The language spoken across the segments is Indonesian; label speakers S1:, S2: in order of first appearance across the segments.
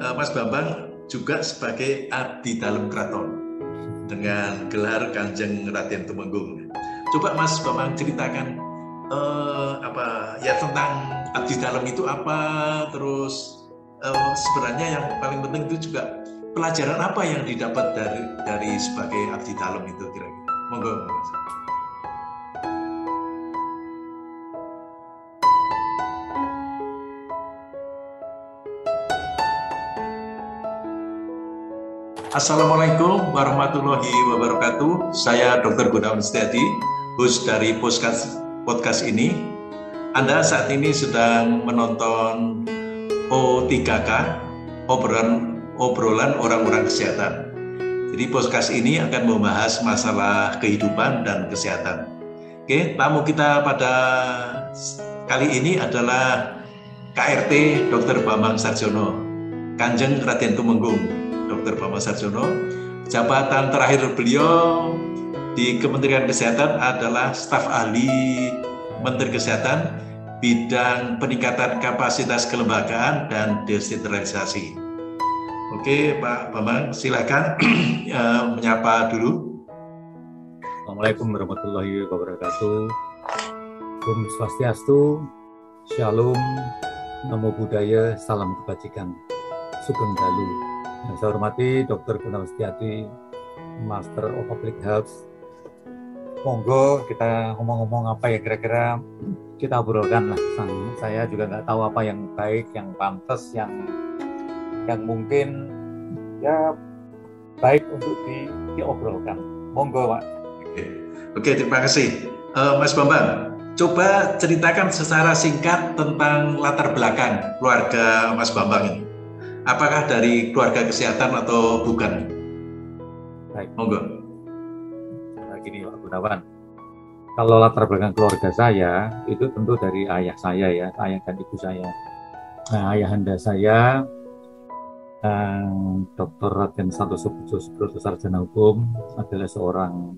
S1: Mas Bambang juga sebagai abdi dalam keraton dengan gelar Kanjeng Raden Tumenggung. Coba Mas Bambang ceritakan tentang abdi dalam itu apa, terus sebenarnya yang paling penting itu juga pelajaran apa yang didapat dari sebagai abdi dalam itu kira-kira. Monggo Mas. Assalamualaikum warahmatullahi wabarakatuh. Saya Dr. Gunawan Setiadi, host dari podcast ini. Anda saat ini sedang menonton O3K, obrolan orang-orang kesehatan. Jadi podcast ini akan membahas masalah kehidupan dan kesehatan. Oke, tamu kita pada kali ini adalah KRT Dr. Bambang Sarjono, Kanjeng Raden Tumenggung. Dr. Bambang Sarjono, jabatan terakhir beliau di Kementerian Kesehatan adalah staf ahli Menteri Kesehatan bidang peningkatan kapasitas kelembagaan dan desentralisasi. Oke, Pak Bambang, silakan menyapa dulu.
S2: Assalamualaikum warahmatullahi wabarakatuh. Om Swastiastu, Shalom, Namo Buddhaya, Salam Kebajikan, Sugeng Dalu. Yang saya hormati Dr. Gunawan Setiadi, Master of Public Health. Monggo kita ngomong-ngomong apa ya kira-kira kita obrolkan lah. Saya juga nggak tahu apa yang baik, yang pantas, yang mungkin ya baik untuk diobrolkan. Monggo Pak.
S1: Oke, terima kasih. Mas Bambang, coba ceritakan secara singkat tentang latar belakang keluarga Mas Bambang ini. Apakah dari keluarga kesehatan atau bukan?
S2: Baik.
S1: Monggo.
S2: Gini Pak Gunawan, kalau latar belakang keluarga saya itu tentu dari ayah saya ya, ayah dan ibu saya. Nah, ayahanda saya Dr. Raden Santoso Pujo Sarjana Hukum adalah seorang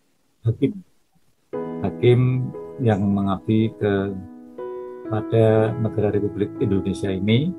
S2: hakim yang mengabdi pada negara Republik Indonesia ini.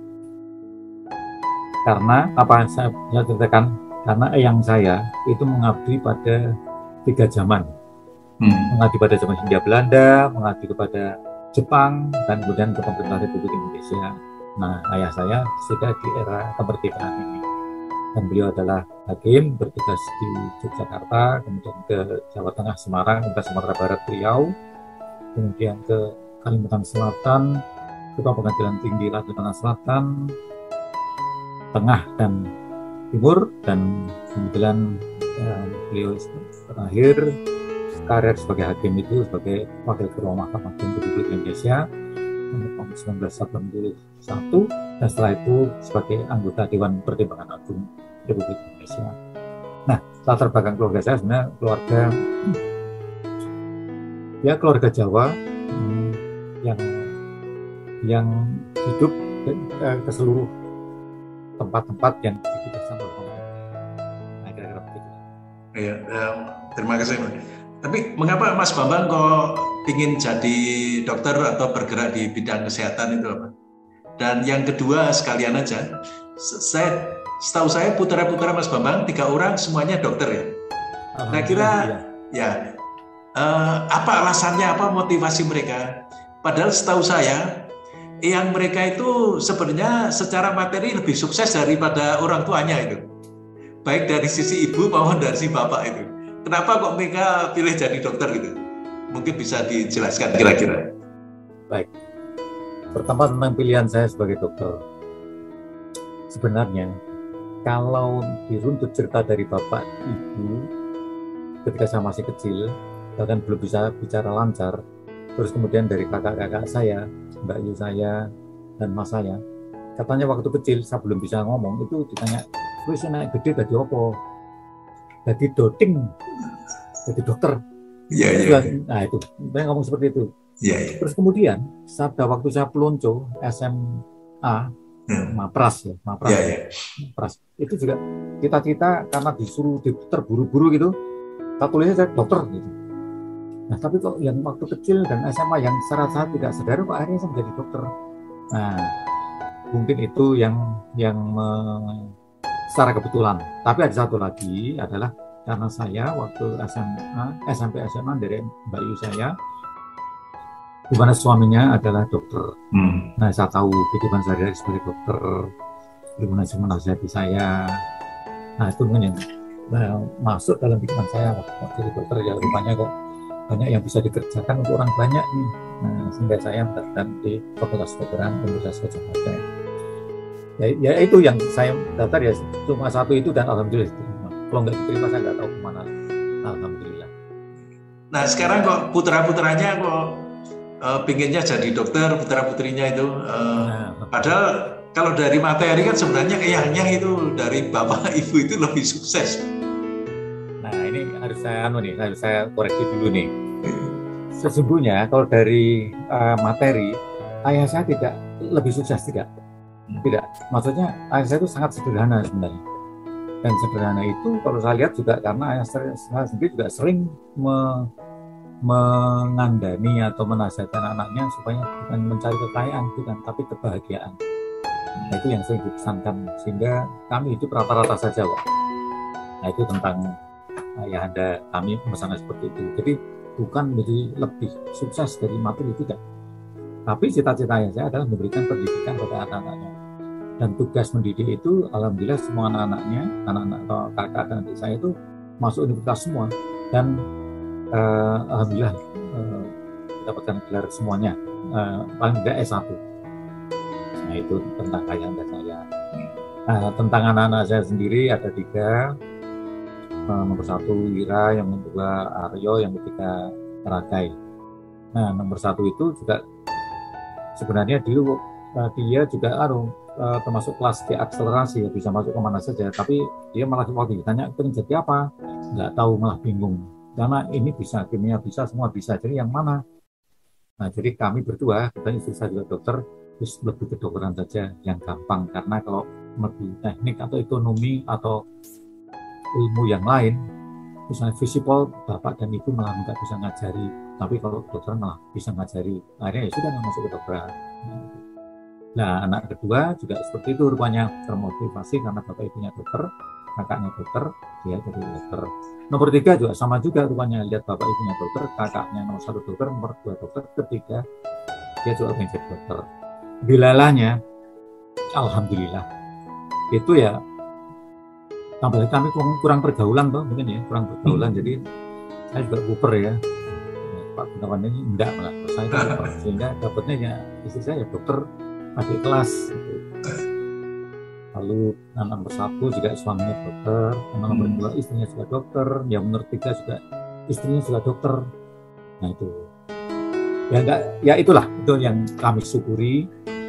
S2: Karena apa saya ceritakan, karena eyang saya itu mengabdi pada 3 zaman, mengabdi pada zaman Hindia Belanda, mengabdi kepada Jepang, dan kemudian ke pemerintah Republik Indonesia. Nah, ayah saya sudah di era kemerdekaan ini, dan beliau adalah hakim bertugas di Yogyakarta, kemudian ke Jawa Tengah, Semarang, ke Sumatera Barat, Riau, kemudian ke Kalimantan Selatan, Ketua Pengadilan Tinggi Kalimantan Selatan, Tengah dan Timur, dan kemudian beliau terakhir karir sebagai hakim itu sebagai Wakil Ketua Mahkamah Agung Republik Indonesia tahun 1981, dan setelah itu sebagai anggota Dewan Pertimbangan Agung Republik Indonesia. Nah, latar belakang keluarga saya sebenarnya keluarga Jawa yang hidup ke seluruh tempat-tempat yang ditugaskan oleh pemerintah. Nah, kira-kira begitu.
S1: Iya, terima kasih. Tapi mengapa Mas Bambang kok ingin jadi dokter atau bergerak di bidang kesehatan itu apa? Dan yang kedua sekalian aja, setahu saya putra-putra Mas Bambang 3 orang semuanya dokter ya. Kira-kira ya apa alasannya, apa motivasi mereka? Padahal setahu saya yang mereka itu sebenarnya secara materi lebih sukses daripada orang tuanya itu, baik dari sisi ibu maupun dari sisi bapak itu. Kenapa kok mereka pilih jadi dokter gitu? Mungkin bisa dijelaskan kira-kira.
S2: Baik. Pertama tentang pilihan saya sebagai dokter. Sebenarnya kalau diruntut cerita dari bapak ibu ketika saya masih kecil, bahkan belum bisa bicara lancar, terus kemudian dari kakak-kakak saya, Mbak Yu saya, dan Mas saya, katanya waktu kecil saya belum bisa ngomong, itu ditanya, terus naik gede jadi apa? Jadi doting, jadi dokter.
S1: Iya.
S2: Nah itu, saya ngomong seperti itu.
S1: Iya.
S2: Terus kemudian, pada waktu saya pelonco SMA, Mapras. Mapras. Itu juga cita-cita karena disuruh terburu-buru gitu, saya tulisnya saya dokter gitu. Nah, tapi kok yang waktu kecil dan SMA yang secara saya tidak sadar kok akhirnya saya menjadi dokter. Nah, mungkin itu yang secara kebetulan. Tapi ada satu lagi adalah karena saya waktu SMP SMA dari Mbak Yu saya, di mana suaminya adalah dokter. Nah, saya tahu kehidupan sehari-hari sebagai dokter, bagaimana saya menasihati saya. Nah, itu mungkin yang masuk dalam pikiran saya waktu jadi dokter, ya rupanya kok banyak yang bisa dikerjakan untuk orang banyak nih. Nah, sehingga saya mendaftar di Fakultas Kedokteran Universitas Gadjah Mada. Ya itu yang saya daftar, ya cuma satu itu, dan alhamdulillah diterima. Kalau nggak diterima saya nggak tahu kemana. Alhamdulillah.
S1: Nah, sekarang kok putra-putranya kok pinginnya jadi dokter, putra-putrinya itu padahal kalau dari materi kan sebenarnya kayaknya itu dari bapak ibu itu lebih sukses.
S2: Nah, ini harus saya koreksi dulu nih. Sesungguhnya kalau dari materi, ayah saya tidak lebih sukses, tidak. Maksudnya ayah saya itu sangat sederhana sebenarnya. Dan sederhana itu kalau saya lihat juga karena ayah saya sendiri juga sering mengandani atau menasihatkan anaknya supaya bukan mencari kekayaan, bukan, tapi kebahagiaan. Nah, itu yang sering dipesankan, sehingga kami hidup rata-rata saja, Pak. Nah, itu tentang ayahanda kami pesannya seperti itu. Jadi bukan menjadi lebih sukses dari materi, tidak. Tapi cita-cita saya adalah memberikan pendidikan kepada anak-anaknya. Dan tugas mendidik itu, alhamdulillah semua anak-anaknya, anak-anak atau kakak dan adik saya itu masuk universitas semua. Dan alhamdulillah mendapatkan gelar semuanya, paling tidak S1. Nah, itu tentang ayahanda saya. Nah, tentang anak-anak saya sendiri ada 3. Nomor 1 Wira, yang kedua Aryo, yang ketiga Rakai. Nah, nomor 1 itu juga sebenarnya dulu dia juga termasuk kelas D akselerasi, ya bisa masuk kemana saja, tapi dia malah waktu ditanya pengen jadi apa, nggak tahu, malah bingung, karena ini bisa, kimia bisa, semua bisa, jadi yang mana. Nah, jadi kami berdua, kebetulan istri saya juga dokter, terus lebih kedokteran saja yang gampang, karena kalau lebih teknik atau ekonomi atau ilmu yang lain, misalnya fisipol, bapak dan ibu malah nggak bisa ngajari, tapi kalau dokter malah bisa ngajari, akhirnya ya sudah masuk ke dokteran. Nah, anak kedua juga seperti itu, rupanya termotivasi karena bapak ibunya dokter, kakaknya dokter, dia jadi dokter. Nomor 3 juga sama juga, rupanya lihat bapak ibunya dokter, kakaknya nomor 1 dokter, nomor 2 dokter, ketiga dia juga ingin jadi dokter. Dilalanya, alhamdulillah, itu ya tambah kami kurang pergaulan toh, mungkin ya kurang pergaulan, jadi saya juga kuper ya. Pak Gunawan ini enggak, malah saya kuper, sehingga dapatnya ya istri saya ya dokter adik kelas gitu. Lalu anak nomor 1 juga suaminya dokter, anak nomor 2 istrinya juga dokter, yang nomor 3 juga istrinya juga dokter. Nah, itu ya enggak, ya itulah itu yang kami syukuri,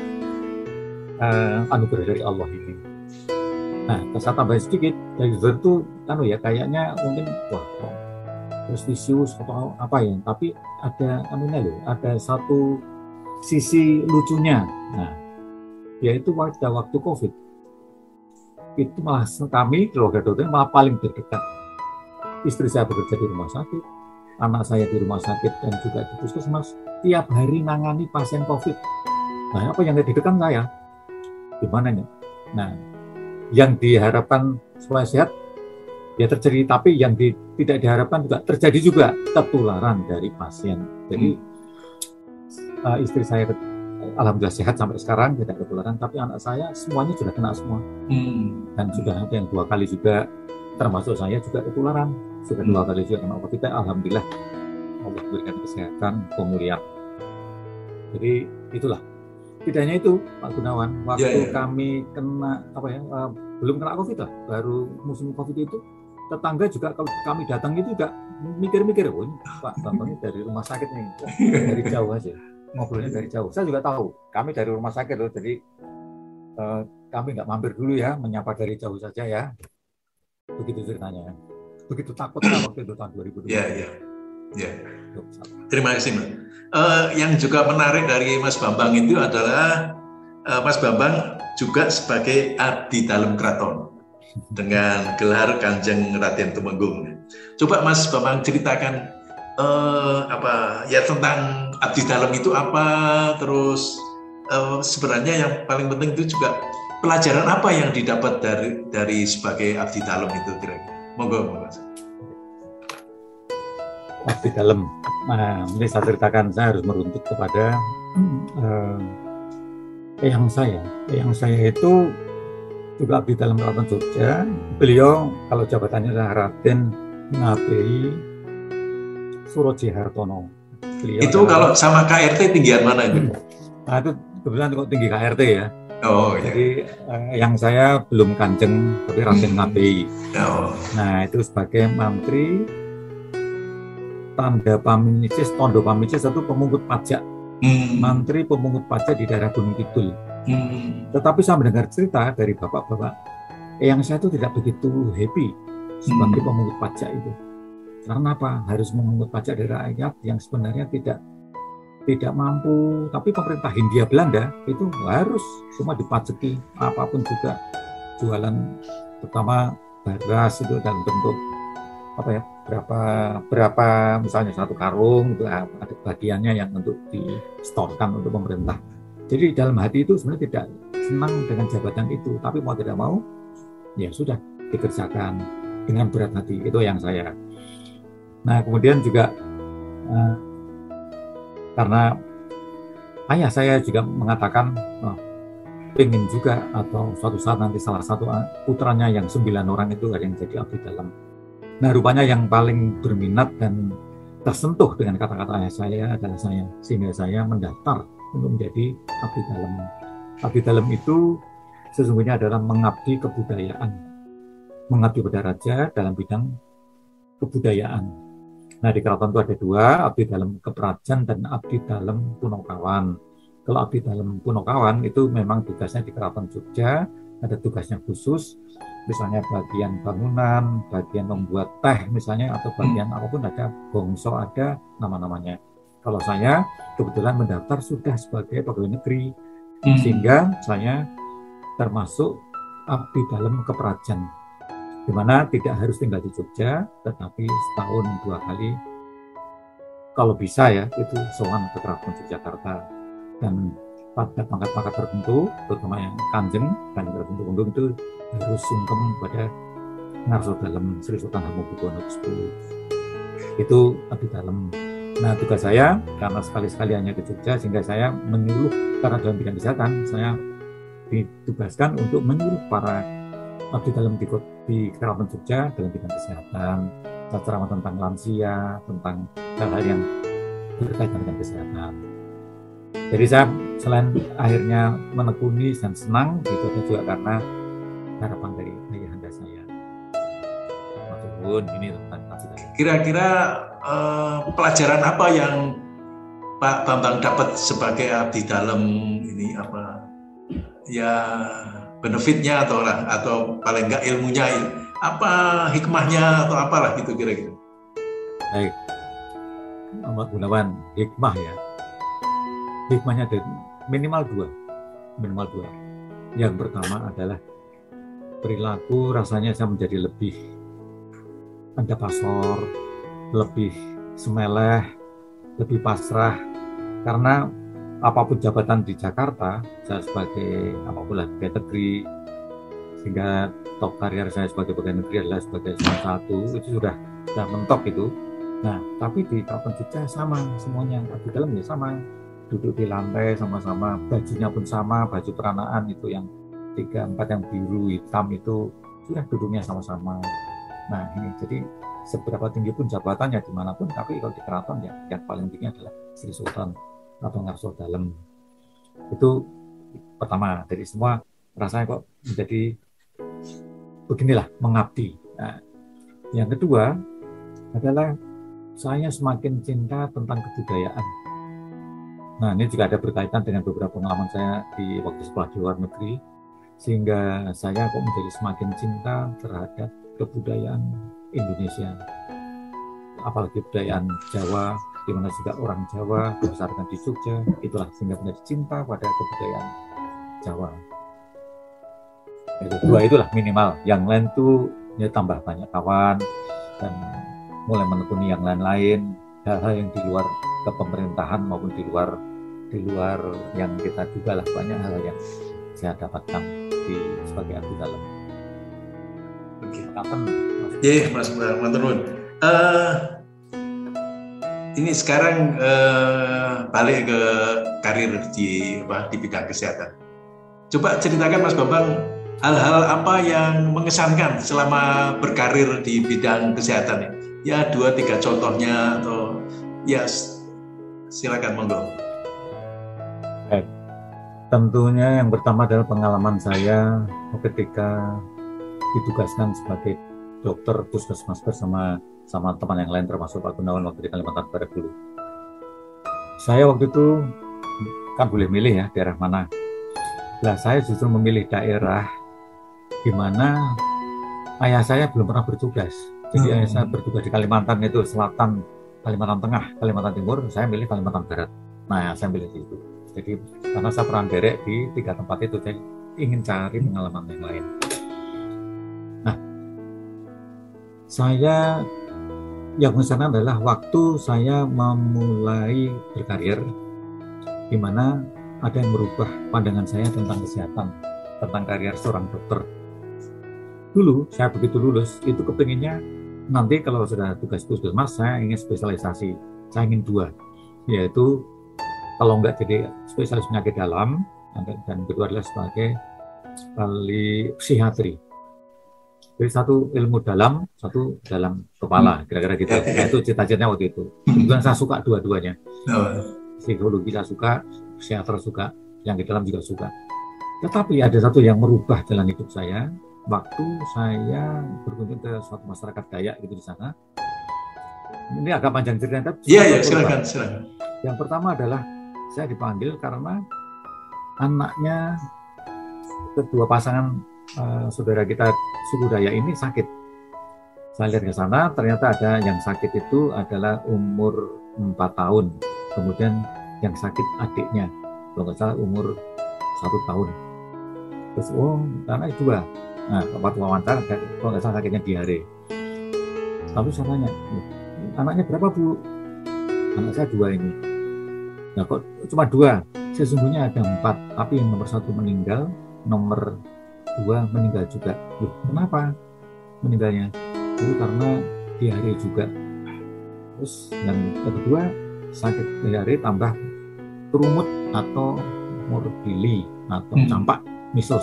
S2: anugerah dari Allah ini. Nah, saya tambahin sedikit, dari itu ya kayaknya mungkin wah prestisius atau apa ya, tapi ada ada satu sisi lucunya. Nah, yaitu pada waktu COVID itu malah kami keluarga dokter malah paling terdekat. Istri saya bekerja di rumah sakit, anak saya di rumah sakit dan juga di puskesmas, tiap hari nangani pasien COVID. Nah, apa yang deg-degan saya? Gimana nih? Nah, yang diharapkan supaya sehat ya terjadi, tapi yang tidak diharapkan juga terjadi juga, ketularan dari pasien. Jadi istri saya alhamdulillah sehat sampai sekarang, tidak ketularan, tapi anak saya semuanya sudah kena semua. Dan sudah ada yang 2 kali juga, termasuk saya juga ketularan, sudah 2 kali juga kena COVID. Alhamdulillah Allah berikan kesehatan, pemulihan. Jadi itulah. Tidak hanya itu, Pak Gunawan, waktu kami kena belum kena COVID lah, baru musim COVID itu, tetangga juga kalau kami datang itu juga mikir-mikir, oh ini Pak Bambang dari rumah sakit nih, dari jauh aja, ngobrolnya dari jauh. Saya juga tahu, kami dari rumah sakit loh, jadi kami nggak mampir dulu ya, menyapa dari jauh saja ya. Begitu ceritanya. Begitu takutnya waktu itu tahun 2020.
S1: Ya. Terima kasih, Mas. Yang juga menarik dari Mas Bambang itu adalah Mas Bambang juga sebagai abdi dalam keraton dengan gelar Kanjeng Raden Tumenggung. Coba Mas Bambang ceritakan tentang abdi dalam itu apa, terus sebenarnya yang paling penting itu juga pelajaran apa yang didapat dari sebagai abdi dalam itu kira-kira. Monggo, Mas.
S2: Abdi dalam. Nah, ini saya ceritakan, saya harus meruntut kepada eyang saya. Eyang saya itu juga abdi dalam Keraton Jogja. Beliau kalau jabatannya adalah Raden Ngabei Suroji Hartono.
S1: Itu adalah, kalau sama KRT tinggian mana itu?
S2: Nah, itu kebetulan kok tinggi KRT ya.
S1: Oh,
S2: jadi yang saya belum kanjeng, tapi Raden Ngabei.
S1: Oh.
S2: Nah, itu sebagai mantri Tanda Paminicis, Tondo Paminicis itu pemungut pajak, mantri pemungut pajak di daerah Gunung Kidul. Tetapi saya mendengar cerita dari bapak-bapak, yang saya itu tidak begitu happy sebagai pemungut pajak itu. Karena apa? Harus memungut pajak dari rakyat yang sebenarnya tidak mampu. Tapi pemerintah Hindia Belanda itu harus semua dipajaki, apapun juga jualan, terutama beras itu dalam bentuk apa ya, berapa misalnya satu karung itu ada bagiannya yang untuk distorkan untuk pemerintah. Jadi dalam hati itu sebenarnya tidak senang dengan jabatan itu, tapi mau tidak mau ya sudah dikerjakan dengan berat hati. Itu yang saya. Nah, kemudian juga karena ayah saya juga mengatakan pengen juga atau suatu saat nanti salah satu putranya yang 9 orang itu ada yang jadi abdi dalam. Nah, rupanya yang paling berminat dan tersentuh dengan kata-kata ayah saya adalah saya, sehingga saya mendaftar untuk menjadi abdi dalam. Abdi dalam itu sesungguhnya adalah mengabdi kebudayaan, mengabdi pada raja dalam bidang kebudayaan. Nah, di keraton itu ada 2, abdi dalam Keprajan dan abdi dalam Punokawan. Kalau abdi dalam Punokawan itu memang tugasnya di Keraton Jogja, ada tugasnya khusus, misalnya bagian bangunan, bagian membuat teh misalnya, atau bagian apapun ada, bongso ada, nama-namanya. Kalau saya kebetulan mendaftar sudah sebagai pegawai negeri, sehingga saya termasuk abdi dalam Keprajan, di mana tidak harus tinggal di Jogja, tetapi setahun 2 kali, kalau bisa ya, itu sowan ke Keraton Yogyakarta. Dan pada pangkat-pangkat tertentu, terutama yang kanjeng tertentu itu harus sungkem pada Ngarso Dalem Sri Sultan Hamengkubuwono X. Itu abdi dalam. Nah, tugas saya karena sekali-sekali hanya ke Jogja, sehingga saya menyuruh, karena dalam bidang kesehatan saya ditugaskan untuk menyuruh para abdi dalam di Keraton Jogja dalam bidang kesehatan, ceramah tentang lansia, tentang hal-hal yang berkaitan dengan kesehatan. Jadi saya selain akhirnya menekuni dan senang, itu juga karena harapan dari ayahanda saya. Ini tentang
S1: kira-kira pelajaran apa yang Pak Bambang dapat sebagai abdi dalam ini, apa ya benefitnya atau paling enggak ilmunya, apa hikmahnya atau apalah gitu kira-kira.
S2: Baik, Ahmad Gunawan, hikmah ya. Hikmahnya ada minimal 2. Yang pertama adalah perilaku, rasanya saya menjadi lebih andapasor, lebih semeleh, lebih pasrah, karena apapun jabatan di Jakarta, saya sebagai apapun lah pegawai negeri, sehingga top karier saya sebagai pegawai negeri adalah sebagai salah 1, itu sudah mentok itu. Nah, tapi di Keraton Jogja sama semuanya, abdi dalam ya sama, duduk di lantai sama-sama, bajunya pun sama, baju peranaan itu yang 3-4 yang biru hitam itu sudah duduknya sama-sama. Nah, ini jadi seberapa tinggi pun jabatannya dimanapun, tapi kalau di keraton ya yang paling tinggi adalah Sri Sultan atau Ngarso Dalem. Itu pertama, dari semua rasanya kok menjadi beginilah, mengabdi. Nah, yang kedua adalah saya semakin cinta tentang kebudayaan. Nah, ini juga ada berkaitan dengan beberapa pengalaman saya di waktu sekolah di luar negeri, sehingga saya kok menjadi semakin cinta terhadap kebudayaan Indonesia, apalagi kebudayaan Jawa, di mana juga orang Jawa dibesarkan di Jogja, itulah sehingga menjadi cinta pada kebudayaan Jawa. Itu 2 itulah minimal. Yang lain tuh ya tambah banyak kawan dan mulai menekuni yang lain-lain, hal-hal yang di luar kepemerintahan maupun di luar di luar yang kita duga lah, banyak hal yang saya dapatkan sebagai abdi dalam.
S1: Oke.
S2: Kapan?
S1: Iya, Mas Manturun. Ini sekarang balik ke karir di bidang kesehatan. Coba ceritakan Mas Bambang hal-hal apa yang mengesankan selama berkarir di bidang kesehatan. Ya 2-3 contohnya atau ya silakan monggo.
S2: Tentunya yang pertama adalah pengalaman saya ketika ditugaskan sebagai dokter puskesmas bersama teman yang lain termasuk Pak Gunawan waktu di Kalimantan Barat dulu. Saya waktu itu kan boleh milih ya daerah mana. Nah, saya justru memilih daerah di mana ayah saya belum pernah bertugas. Jadi ayah saya bertugas di Kalimantan itu Selatan, Kalimantan Tengah, Kalimantan Timur, saya milih Kalimantan Barat. Nah, saya milih di itu. Jadi karena saya pernah derek di 3 tempat itu, saya ingin cari pengalaman yang lain. Nah, saya yang mengesankan adalah waktu saya memulai berkarir, di mana ada yang merubah pandangan saya tentang kesehatan, tentang karier seorang dokter. Dulu saya begitu lulus itu kepinginnya nanti kalau sudah tugas puskesmas saya ingin spesialisasi, saya ingin 2, yaitu kalau enggak jadi spesialis penyakit dalam dan kedua adalah sebagai ahli psikiatri. Jadi satu ilmu dalam, satu dalam kepala, kira-kira gitu. Nah, itu cita-citanya waktu itu. Kebetulan saya suka dua-duanya. Psikologi saya suka, psikiater suka, yang di dalam juga suka. Tetapi ada satu yang merubah jalan hidup saya. Waktu saya berkunjung ke suatu masyarakat Dayak gitu di sana. Ini agak panjang ceritanya.
S1: Iya, silakan.
S2: Yang pertama adalah saya dipanggil karena anaknya kedua pasangan saudara kita suku Dayak ini sakit. Saya lihat ke sana, ternyata ada yang sakit itu adalah umur 4 tahun. Kemudian yang sakit adiknya, kalau nggak salah umur 1 tahun. Terus, karena 2. Nah, waktu wawancara, kalau nggak salah sakitnya diare. Lalu saya tanya, anaknya berapa Bu? Anak saya 2 ini. Nah, kok cuma 2? Sesungguhnya ada 4, tapi yang nomor 1 meninggal, nomor 2 meninggal juga. Kenapa meninggalnya? Itu karena diare juga. Terus yang kedua sakit diare tambah kerumut atau morbili atau campak measles.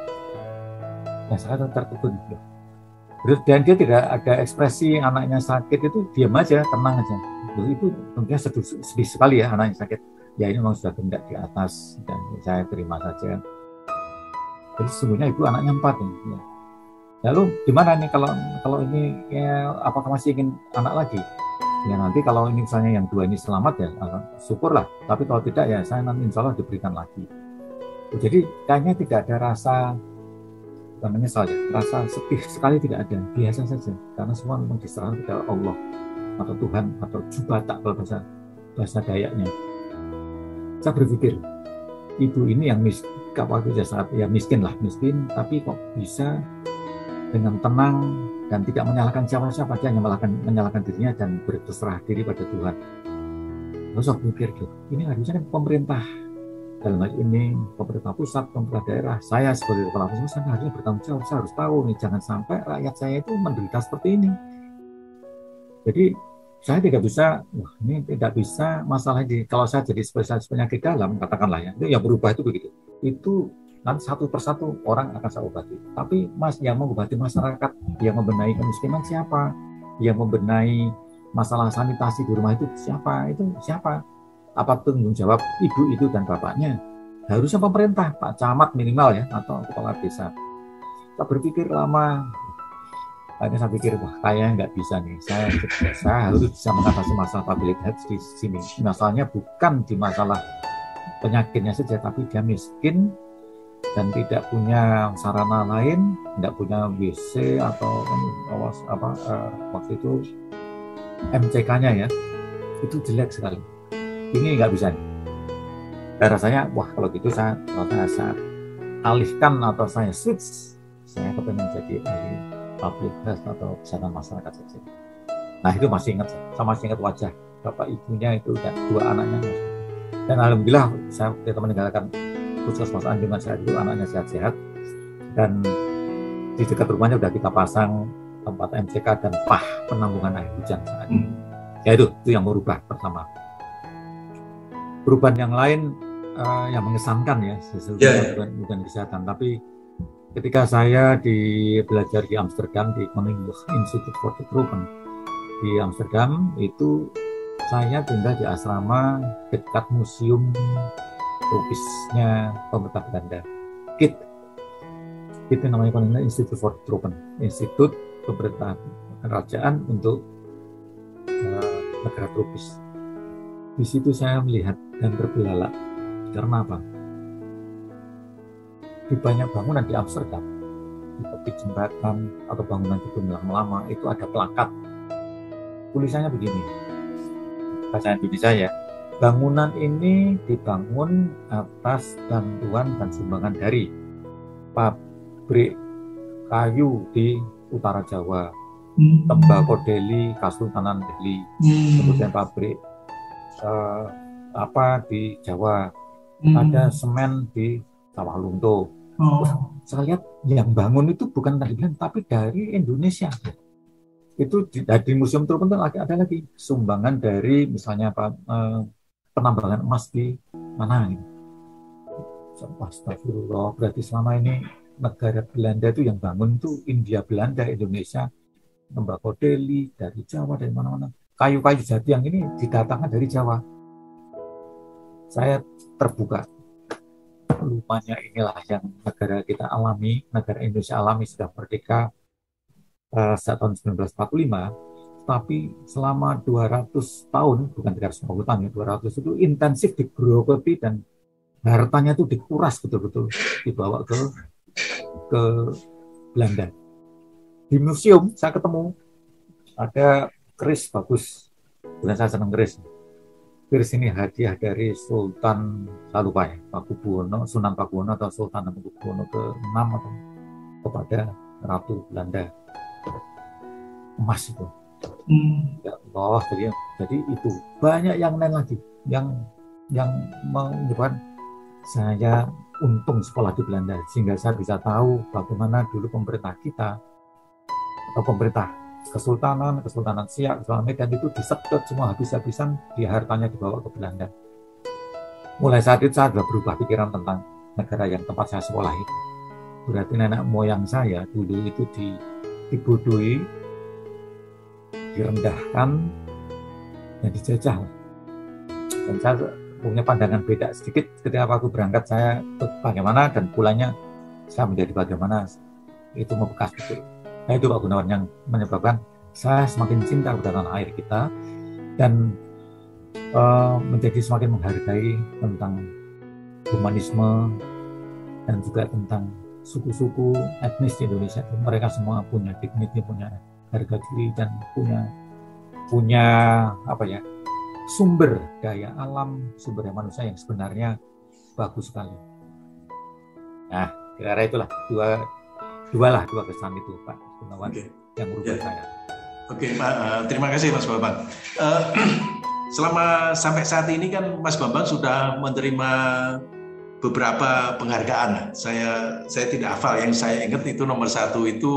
S2: Nah, saya tertegun. Dan dia tidak ada ekspresi anaknya sakit itu diam aja, tenang aja. Itu tentunya sedih sekali ya anaknya sakit. Ya ini memang sudah kehendak di atas dan saya terima saja. Jadi sesungguhnya ibu anaknya 4 ya. Lalu gimana nih kalau ini ya, apakah masih ingin anak lagi? Ya nanti kalau ini misalnya yang 2 ini selamat ya syukurlah. Tapi kalau tidak ya saya nanti insya Allah diberikan lagi. Jadi kayaknya tidak ada rasa menyesal ya, rasa sedih sekali tidak ada, biasa saja. Karena semua memang diserahkan kepada Allah atau Tuhan atau Jubatak kalau bahasa Dayaknya. Saya berpikir ibu ini yang waktu saat ya miskin, tapi kok bisa dengan tenang dan tidak menyalahkan siapa-siapa, dia hanya menyalahkan dirinya dan berserah diri pada Tuhan. Lalu saya pikir, ini harusnya kan pemerintah dalam hal ini, pemerintah pusat, pemerintah daerah, saya sebagai kepala puskesmas saya harusnya bertanggung jawab, saya harus tahu nih, jangan sampai rakyat saya itu menderita seperti ini. Jadi saya tidak bisa masalah kalau saya jadi spesialis penyakit dalam, katakanlah ya, itu yang berubah itu begitu. Itu nanti satu persatu orang akan saya obati. Tapi yang mengobati masyarakat, yang membenahi kemiskinan siapa? Yang membenahi masalah sanitasi di rumah itu siapa? Apa tanggung jawab ibu itu dan bapaknya? Harusnya pemerintah, Pak Camat minimal ya, atau kepala desa. Saya berpikir lama. Akhirnya saya pikir, kayaknya nggak bisa nih. Saya harus bisa mengatasi masalah public health di sini. Masalahnya bukan di masalah penyakitnya saja, tapi dia miskin dan tidak punya sarana lain, tidak punya WC atau waktu itu MCK-nya ya, itu jelek sekali. Ini nggak bisa nih. Dan rasanya, kalau gitu saya alihkan atau saya switch. Saya kepengen jadi ahli public health atau kesehatan masyarakat saja. Nah itu masih ingat, saya masih ingat wajah bapak ibunya itu dan 2 anaknya. Dan alhamdulillah saya ketika meninggalkan Puskesmas Anjungan saat itu anaknya sehat-sehat, dan di dekat rumahnya sudah kita pasang tempat MCK dan penampungan air hujan saat itu. Ya itu yang merubah pertama. Perubahan yang lain yang mengesankan ya, sesungguhnya bukan kesehatan, tapi ketika saya belajar di Amsterdam di Koninklijke Instituut voor de Tropen di Amsterdam, itu saya tinggal di asrama dekat museum tropisnya pemerintah Belanda. KIT itu namanya Koninklijke Instituut voor de Tropen, Institut Pemerintahan Kerajaan untuk negara tropis. Di situ saya melihat dan terbelalak. Karena apa? Di banyak bangunan di Amsterdam, di tepi jembatan atau bangunan gedung yang lama itu ada plakat. Tulisannya begini, bahasa Indonesia ya. Bangunan ini dibangun atas bantuan dan sumbangan dari pabrik kayu di Utara Jawa, Tembakau Delhi, Kesultanan Delhi, kemudian pabrik di Jawa, ada semen di Sawah Lunto. Saya lihat yang bangun itu bukan dari Belanda tapi dari Indonesia. Itu di Museum Tropen ada lagi sumbangan dari misalnya penambangan emas di mana ini. Astagfirullah, berarti selama ini negara Belanda itu yang bangun itu India Belanda, Indonesia, Tembakau Delhi dari Jawa, dari mana-mana. Kayu-kayu jati yang ini didatangkan dari Jawa. Saya terbuka. Rupanya inilah yang negara kita alami, negara Indonesia alami sudah merdeka sejak tahun 1945, tapi selama 200 tahun, bukan 350 tahun ya, 200 itu intensif digerogoti dan hartanya itu dikuras betul-betul, dibawa ke Belanda. Di museum saya ketemu ada keris bagus, bukan saya senang keris. Keris ini hadiah dari Sultan, saya lupa ya, Pakubuwono, Sunan Pakubuwono atau Sultan Pakubuwono ke-6 atau kepada Ratu Belanda. Emas itu. Ya Allah, jadi itu banyak yang lain lagi yang menyebabkan saya untung sekolah di Belanda, sehingga saya bisa tahu bagaimana dulu pemerintah kita atau pemerintah Kesultanan Siak, Kesultanan Medan itu disedot semua habis-habisan, hartanya dibawa ke Belanda. Mulai saat itu saya sudah berubah pikiran tentang negara yang tempat saya sekolah itu. Berarti nenek moyang saya dulu itu dibodohi, direndahkan, dan dijajah. Dan saya punya pandangan beda sedikit ketika aku berangkat, saya bagaimana dan pulangnya saya menjadi bagaimana, itu membekas betul. Nah itu Pak Gunawan yang menyebabkan saya semakin cinta kepada tanah air kita dan menjadi semakin menghargai tentang humanisme dan juga tentang suku-suku etnis di Indonesia. Mereka semua punya dignity, punya harga diri dan punya sumber daya alam, sumber daya manusia yang sebenarnya bagus sekali. Nah, kira-kira itulah dua kesan itu Pak Gunawan yang merubah saya.
S1: Oke, terima kasih Mas Bambang. Sampai saat ini kan Mas Bambang sudah menerima beberapa penghargaan. Saya tidak hafal, yang saya ingat itu nomor 1 itu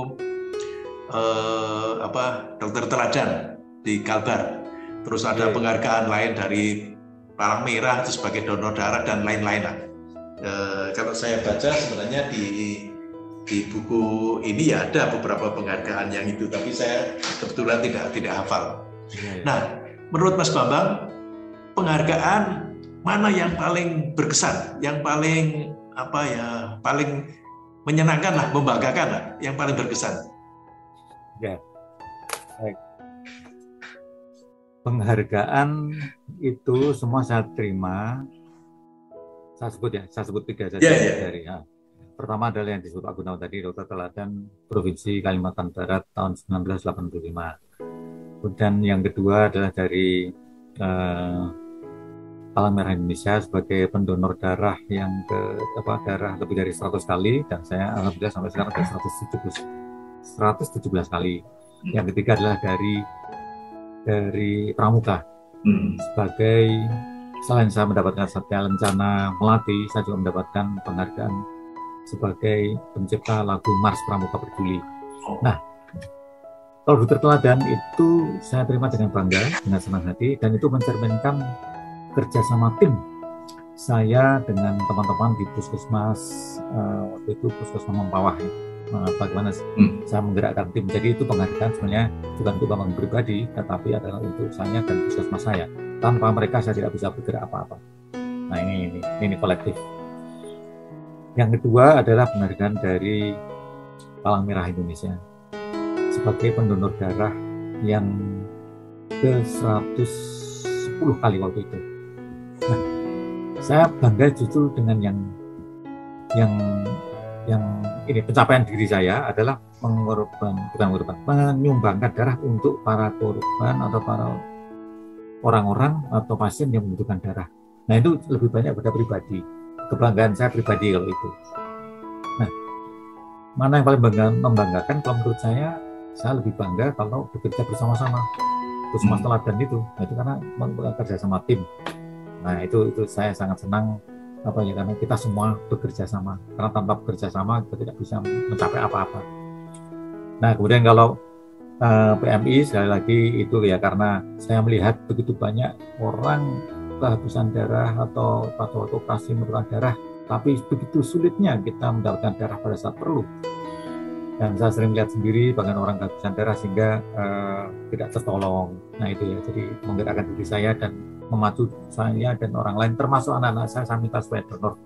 S1: Dokter Teladan di Kalbar. Terus ada penghargaan lain dari Palang Merah itu sebagai donor darah dan lain-lain lah. Kalau saya baca sebenarnya di buku ini ya ada beberapa penghargaan yang itu, tapi saya kebetulan tidak hafal. Nah, menurut Mas Bambang, penghargaan mana yang paling berkesan, yang paling paling menyenangkan lah, membanggakan lah, yang paling berkesan?
S2: Ya, baik. Penghargaan itu semua saya terima. Saya sebut 3 saja dari pertama adalah yang disebut Pak Gunawan tadi, Dokter Teladan Provinsi Kalimantan Barat tahun 1985. Kemudian yang kedua adalah dari Palang Merah Indonesia sebagai pendonor darah yang darah lebih dari 100 kali, dan saya alhamdulillah sampai sekarang ada 117 kali. Yang ketiga adalah dari Pramuka sebagai selain saya mendapatkan Satya Lencana Melati, saya juga mendapatkan penghargaan sebagai pencipta lagu Mars Pramuka Peduli. Nah, kalau Dokter Teladan itu saya terima dengan bangga, dengan senang hati, dan itu mencerminkan kerjasama tim saya dengan teman-teman di Puskesmas, waktu itu Puskesmas Mempawah, bagaimana saya menggerakkan tim. Jadi itu penghargaan sebenarnya bukan untuk Bambang pribadi, tetapi adalah untuk saya dan Puskesmas saya. Tanpa mereka saya tidak bisa bergerak apa-apa. Nah ini kolektif. Yang kedua adalah penghargaan dari Palang Merah Indonesia sebagai pendonor darah yang ke-110 kali waktu itu. Nah, saya bangga justru dengan yang ini pencapaian diri saya adalah menyumbangkan darah untuk para korban atau para orang-orang atau pasien yang membutuhkan darah. Nah itu lebih banyak pada pribadi, kebanggaan saya pribadi kalau itu. Nah, mana yang paling membanggakan kalau menurut saya lebih bangga kalau bekerja bersama-sama. Puskesmas Teladan itu, nah itu karena bekerja sama tim. Nah itu saya sangat senang karena kita semua bekerja sama. Karena tanpa bekerja sama kita tidak bisa mencapai apa-apa. Nah kemudian kalau PMI sekali lagi itu ya karena saya melihat begitu banyak orang kehabisan darah atau pada waktu operasi memerlukan darah, tapi begitu sulitnya kita mendapatkan darah pada saat perlu. Dan saya sering lihat sendiri bahkan orang kehabisan darah sehingga tidak tertolong. Nah itu ya, jadi menggerakkan diri saya dan memacu saya dan orang lain, termasuk anak-anak saya minta supaya donor.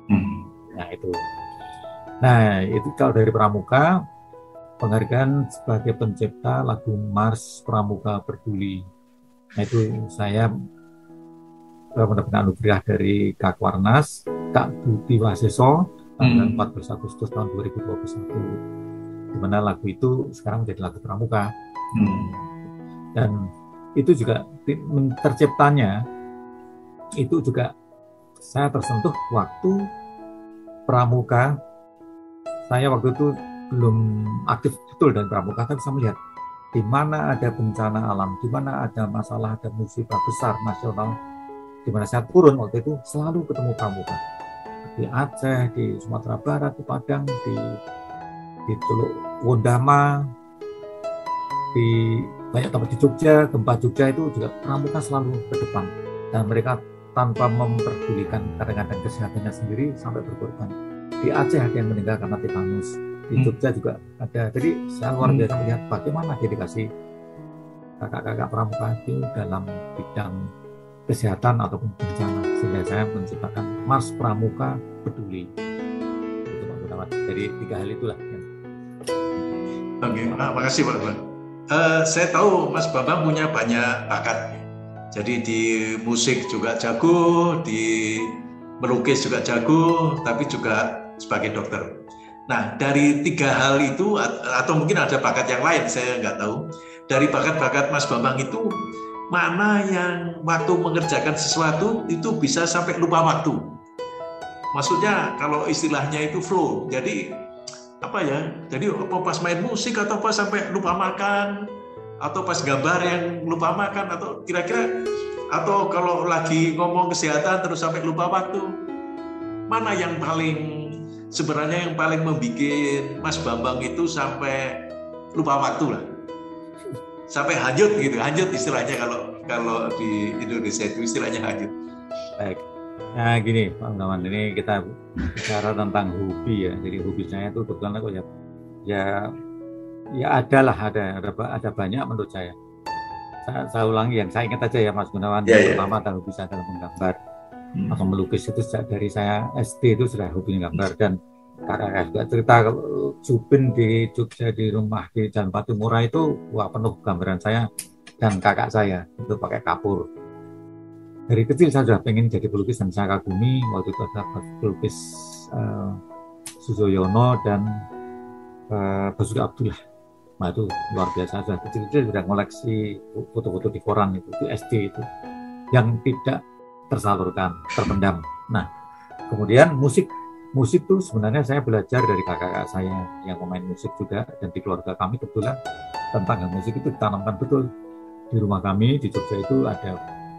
S2: Nah itu kalau dari Pramuka, penghargaan sebagai pencipta lagu Mars Pramuka Peduli. Nah itu saya mendapatkan anugerah dari Kak Warnas, Kak Budi Waseso, tanggal 14 Agustus tahun 2021. Di mana lagu itu sekarang menjadi lagu Pramuka. Dan itu juga terciptanya itu juga saya tersentuh waktu Pramuka. Saya waktu itu belum aktif betul dan Pramuka, tapi saya melihat di mana ada bencana alam, di mana ada masalah, ada musibah besar nasional, di mana saya turun waktu itu selalu ketemu Pramuka. Di Aceh, di Sumatera Barat, di Padang, di Teluk Wondama, di banyak tempat di Jogja, gempa Jogja itu juga Pramuka selalu ke depan. Dan mereka tanpa memperdulikan kadang-kadang kesehatannya sendiri sampai berkorban. Di Aceh ada yang meninggal karena tetanus. Di Jogja juga ada. Jadi saya luar biasa melihat bagaimana dedikasi kakak-kakak Pramuka itu dalam bidang kesehatan ataupun bencana. Sehingga saya menciptakan Mars Pramuka Peduli. Itu Pak Gunawan. Jadi 3 hal itulah.
S1: Oke, makasih Pak Bambang. Saya tahu Mas Bambang punya banyak bakat. Jadi di musik juga jago, di melukis juga jago, tapi juga sebagai dokter. Nah, dari 3 hal itu, atau mungkin ada bakat yang lain, saya nggak tahu. Dari bakat-bakat Mas Bambang itu, mana yang waktu mengerjakan sesuatu itu bisa sampai lupa waktu? Maksudnya kalau istilahnya itu flow. Jadi apa ya? Jadi apa pas main musik atau pas sampai lupa makan, atau pas gambar yang lupa makan, atau kira-kira, atau kalau lagi ngomong kesehatan terus sampai lupa waktu. Mana yang sebenarnya yang paling membuat Mas Bambang itu sampai lupa waktu lah, sampai hanyut gitu, hanyut istilahnya kalau di Indonesia itu istilahnya hanyut.
S2: Baik, nah gini Pak Gunawan, ini kita bicara tentang hobi ya. Jadi hobi saya itu kebetulan aku ya ada banyak menurut saya. Saya ulangi yang saya ingat aja ya Mas Gunawan. Pertama adalah hobi saya dalam menggambar atau melukis. Itu dari saya SD itu sudah hobi gambar. Dan kakak juga cerita Jupin di Jogja di rumah di Jalan Patimura itu penuh gambaran saya dan kakak saya itu pakai kapur. Dari kecil saya sudah pengen jadi pelukis dan saya kagumi waktu itu ada pelukis Sujoyono dan Basuki Abdullah. Nah itu luar biasa, sudah kecil-kecil sudah ngoleksi foto-foto di koran itu SD itu yang tidak tersalurkan, terpendam. Nah kemudian musik itu sebenarnya saya belajar dari kakak-kakak saya yang pemain musik juga, dan di keluarga kami kebetulan tentang musik itu ditanamkan betul. Di rumah kami di Jogja itu ada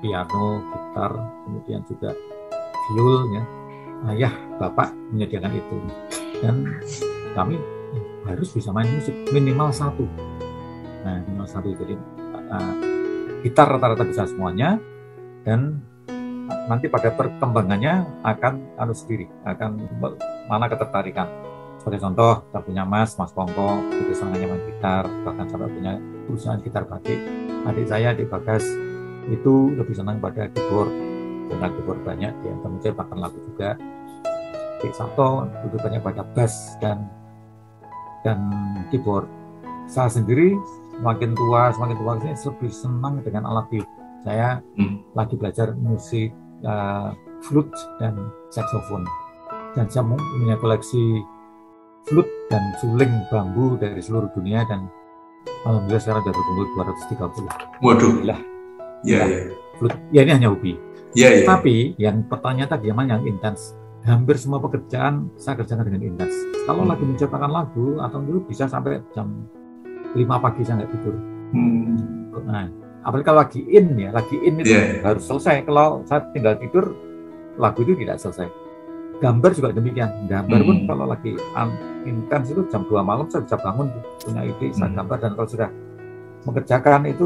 S2: piano, gitar, kemudian juga viol ya. Ayah, bapak menyediakan itu. Dan kami harus bisa main musik minimal 1. Nah, minimal 1. Jadi gitar rata-rata bisa semuanya, dan nanti pada perkembangannya akan sendiri, akan mana ketertarikan. Sebagai contoh, kita punya Mas Pongko, itu senangnya main gitar, bahkan sampai punya perusahaan gitar batik. Adik saya, adik Bagas, itu lebih senang pada keyboard, karena keyboard banyak, dia menciptakan lagu juga. Adik Sabto itu banyak pada bass dan keyboard. Saya sendiri semakin tua ini lebih senang dengan alat tiup. Saya lagi belajar musik flute dan saxophone, dan saya punya koleksi flute dan suling bambu dari seluruh dunia, dan alhamdulillah sekarang sudah berkumpul 230.
S1: Waduh.
S2: Ya. Flute. Ya, ini hanya hobi. Tapi yang pertanyaan tadi yang intens, hampir semua pekerjaan saya kerjakan dengan intens. Kalau lagi menciptakan lagu atau dulu bisa sampai jam 5 pagi saya nggak tidur. Nah, apalagi kalau lagi in itu harus selesai. Kalau saya tinggal tidur, lagu itu tidak selesai. Gambar juga demikian. Gambar pun kalau lagi intens itu jam 2 malam saya bisa bangun punya ide, saya gambar, dan kalau sudah mengerjakan itu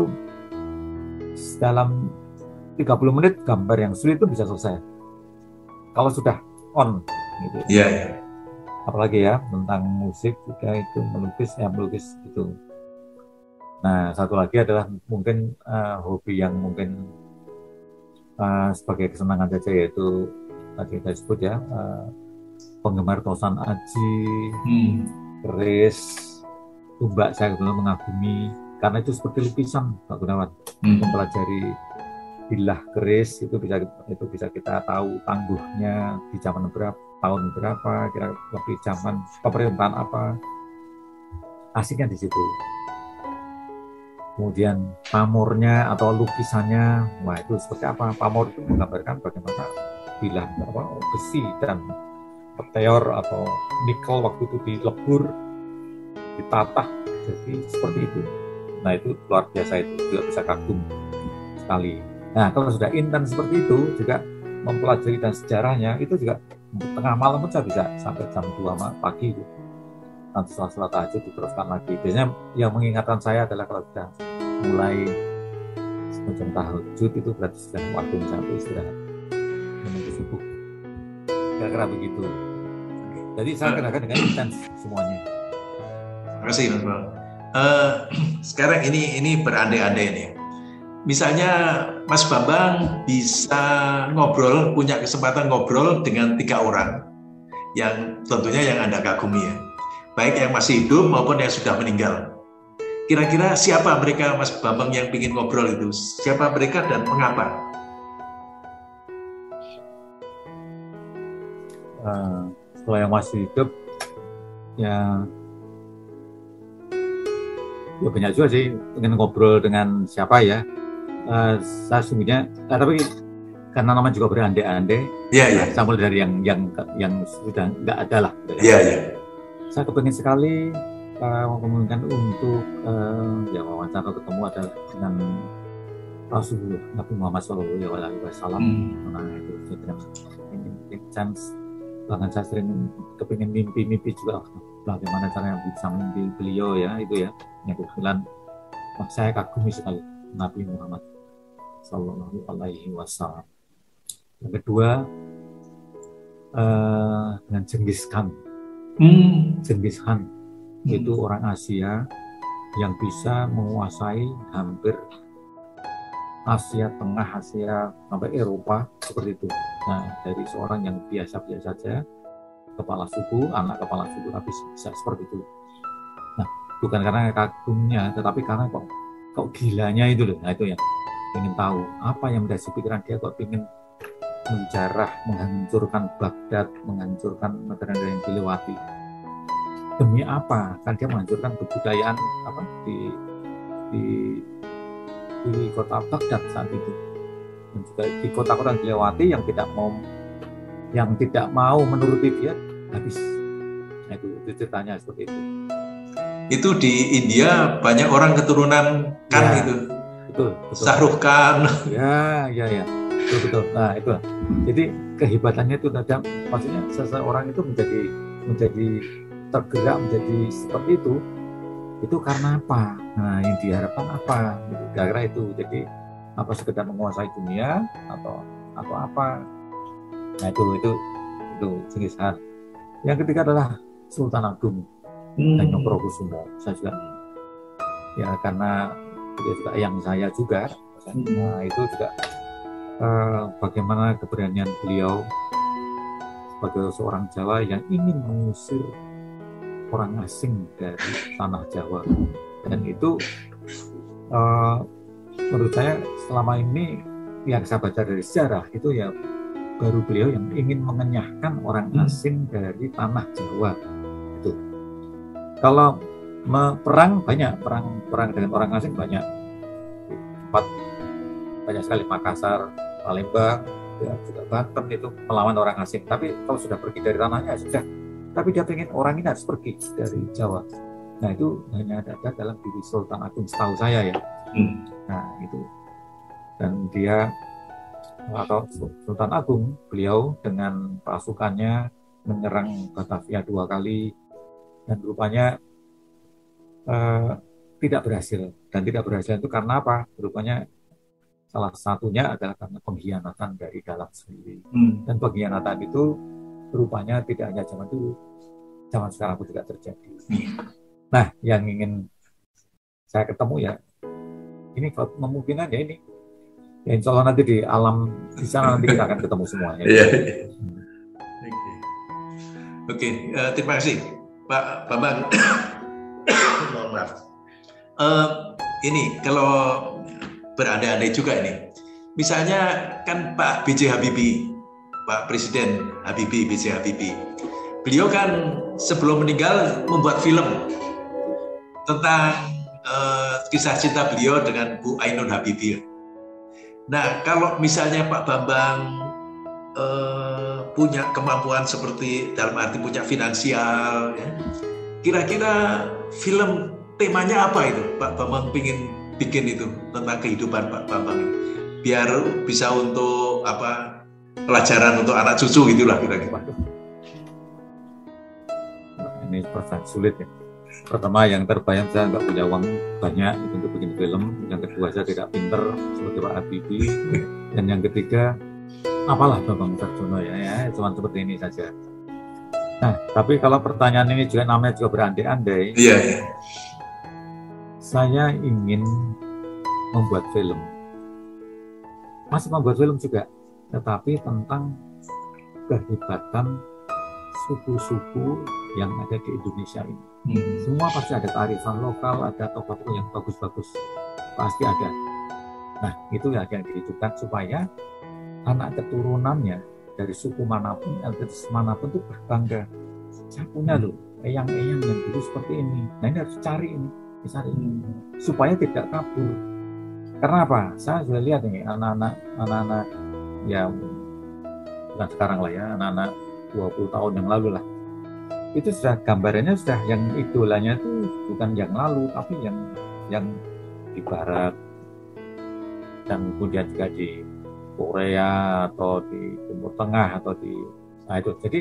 S2: dalam 30 menit gambar yang sulit itu bisa selesai. Kalau sudah on gitu. Apalagi ya tentang musik juga itu melukis itu. Nah, satu lagi adalah mungkin hobi yang mungkin sebagai kesenangan saja, yaitu tadi kita sebut ya, penggemar Tosan Aji, keris, tumbak saya belum mengagumi, karena itu seperti lukisan, Pak Gunawan. Mempelajari bilah keris itu bisa kita tahu tangguhnya di zaman tahun berapa, kira lebih zaman pemerintahan apa. Asiknya di situ. Kemudian pamornya atau lukisannya, wah itu seperti apa? Pamor itu menggambarkan bagaimana bilah besi dan peteor atau nikel waktu itu dilebur, ditata jadi seperti itu. Nah, itu luar biasa, itu juga bisa kagum sekali. Nah, kalau sudah intens seperti itu juga mempelajari dan sejarahnya, itu juga tengah malam pun saya bisa sampai jam 2 pagi itu. Nanti setelah sholat tahajud diteruskan lagi. Biasanya yang mengingatkan saya adalah kalau sudah mulai semacam tahajud itu berarti sudah waktu sampai istirahat menuju subuh. Kira-kira begitu. Jadi saya kerjakan dengan intens semuanya.
S1: Terima kasih, Mas Bang. Sekarang ini berandai-andai nih. Misalnya Mas Bambang bisa punya kesempatan ngobrol dengan 3 orang yang tentunya yang Anda kagumi ya, baik yang masih hidup maupun yang sudah meninggal. Kira-kira siapa mereka, Mas Bambang, yang ingin ngobrol itu? Siapa mereka dan mengapa?
S2: Kalau yang masih hidup, ya banyak juga sih ingin ngobrol dengan siapa ya. Saya sungguhnya, tapi karena nama juga berandai-andai, saya mulai dari yang sudah nggak ada lah. Saya kepingin sekali memungkinkan untuk wawancara ketemu ada dengan Rasulullah Nabi Muhammad SAW. Nah, itu dengan chance. Bahkan saya sering kepingin mimpi juga bagaimana caranya bisa mimpi beliau ya, itu ya. Yang kebetulan saya kagumi sekali Nabi Muhammad Sallallahu Alaihi Wasallam. Yang kedua dengan Genghis Khan. Genghis Khan itu orang Asia yang bisa menguasai hampir Asia Tengah, Asia sampai Eropa seperti itu. Nah, dari seorang yang biasa-biasa saja, kepala suku, anak kepala suku, tapi bisa seperti itu. Nah, bukan karena kagumnya, tetapi karena kok gilanya itu loh. Nah, itu yang ingin tahu apa yang mendasari pikiran dia kok ingin menjarah, menghancurkan Baghdad, menghancurkan negara-negara yang dilewati. Demi apa? Kan dia menghancurkan kebudayaan di kota Baghdad saat itu, dan juga di kota-kota yang dilewati yang tidak mau menuruti dia habis. Nah, itu ceritanya seperti itu.
S1: Itu di India banyak orang keturunan Khan itu.
S2: betul.
S3: Shahrukh Khan.
S2: Ya. Betul. Nah, itu. Jadi kehebatannya itu ada, maksudnya seseorang itu menjadi tergerak menjadi seperti itu karena apa? Nah, yang diharapkan apa? Gara-gara itu. Jadi apa sekedar menguasai dunia atau apa? Nah, itu jenis hal. Yang ketiga adalah Sultan Agung Hanyokrokusumo. Saya juga ya karena dia juga yang saya juga. Nah, itu juga bagaimana keberanian beliau sebagai seorang Jawa yang ingin mengusir orang asing dari tanah Jawa. Dan itu menurut saya selama ini yang saya baca dari sejarah itu ya baru beliau yang ingin mengenyahkan orang asing dari tanah Jawa. Itu. Kalau perang banyak, perang dengan orang asing banyak. Banyak sekali, Makassar, Palembang, ya, juga Banten itu melawan orang asing. Tapi kalau sudah pergi dari tanahnya sudah. Tapi dia ingin orang ini harus pergi dari Jawa. Nah, itu hanya ada dalam diri Sultan Agung setahu saya ya. Nah, itu. Dan dia atau Sultan Agung, beliau dengan pasukannya menyerang Batavia 2 kali dan rupanya tidak berhasil. Dan tidak berhasil itu karena apa? Rupanya salah satunya adalah karena pengkhianatan dari dalam sendiri. Dan pengkhianatan itu rupanya tidak hanya zaman dulu, zaman sekarang pun juga terjadi. Nah, yang ingin saya ketemu ya, ini kalau memungkinkan ya ini. Ya, insya Allah nanti di alam di sana nanti kita akan ketemu semuanya.
S3: Oke, terima kasih Pak Bambang. Mohon maaf. Ini kalau berandai-andai juga ini, misalnya kan Pak B.J. Habibie, Pak Presiden Habibie, B.J. Habibie, beliau kan sebelum meninggal membuat film tentang kisah cinta beliau dengan Bu Ainun Habibie. Nah, kalau misalnya Pak Bambang punya kemampuan seperti dalam arti punya finansial, ya, kira-kira film temanya apa itu Pak Bambang ingin bikin itu tentang kehidupan Pak Bambang, biar bisa untuk apa pelajaran untuk anak cucu gitulah kira-kira.
S2: Ini pertanyaan sulit ya. Pertama yang terbayang, saya nggak punya uang banyak untuk bikin film. Yang kedua, saya tidak pinter seperti Pak Habibie. Dan yang ketiga, apalah Bambang Sutarjono ya, cuma seperti ini saja. Nah, tapi kalau pertanyaan ini juga namanya juga berandai-andai.
S3: Iya.
S2: Saya ingin membuat film. Masih membuat film juga, tetapi tentang kehebatan suku-suku yang ada di Indonesia ini. Semua pasti ada kearifan lokal, ada tokoh-tokoh yang bagus-bagus, pasti ada. Nah, itu yang dihidupkan supaya anak keturunannya dari suku manapun, etnis manapun itu berbangga. Saya punya loh, eyang-eyang yang dulu seperti ini. Nah, ini harus cari ini supaya tidak kabur. Karena apa? Saya sudah lihat nih anak-anak ya bukan sekarang lah ya, anak-anak 20 tahun yang lalu lah. Itu sudah gambarannya sudah yang idolanya itu bukan yang lalu, tapi yang di barat dan kemudian juga di Korea atau di Timur Tengah atau di itu. Jadi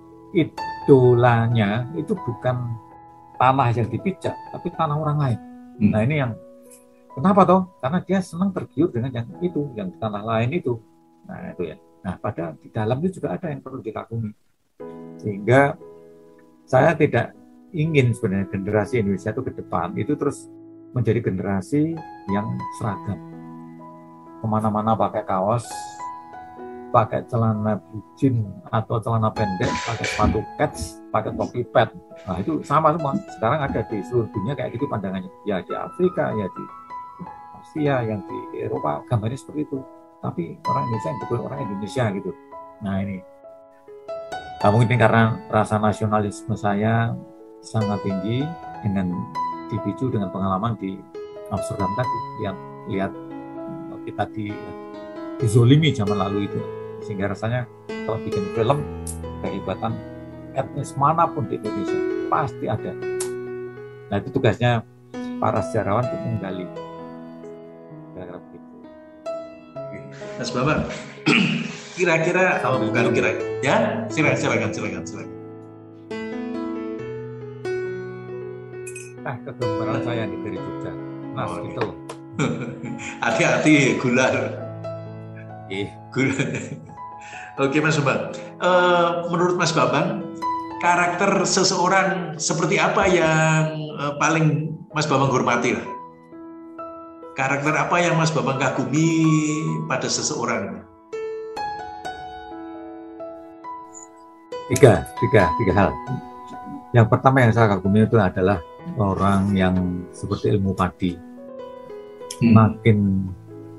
S2: idolanya itu bukan tanah yang dipijak, tapi tanah orang lain. Nah, ini yang kenapa toh? Karena dia senang tergiur dengan yang itu, yang tanah lain itu. Nah, itu ya. Nah, pada di dalam itu juga ada yang perlu dikagumi. Sehingga saya tidak ingin sebenarnya generasi Indonesia itu ke depan itu terus menjadi generasi yang seragam. Kemana-mana pakai kaos, pakai celana bucin atau celana pendek, pakai sepatu kets, pakai topi pet. Nah, itu sama semua. Sekarang ada di seluruh dunia kayak gitu pandangannya. Ya di Afrika, ya di Asia, yang di Eropa, gambarnya seperti itu. Tapi orang Indonesia yang betul orang Indonesia gitu. Nah, ini. Nah, mungkin karena rasa nasionalisme saya sangat tinggi dengan dipicu dengan pengalaman di Amsterdam tadi, yang lihat kita dizolimi zaman lalu itu, sehingga rasanya kalau bikin film kehebatan etnis manapun di Indonesia pasti ada. Nah, itu tugasnya para sejarawan untuk menggali
S1: Mas Bambang, kira-kira, bukan kira, ya, silakan.
S2: Kegemaran saya nih dari Jogja, Mas gitu.
S1: Hati-hati gula. Gula. Oke Mas Bambang, menurut Mas Bambang, karakter seseorang seperti apa yang paling Mas Bambang hormati lah? Karakter apa yang Mas Bambang kagumi pada seseorang?
S2: Tiga hal. Yang pertama yang saya kagumi itu adalah orang yang seperti ilmu padi, makin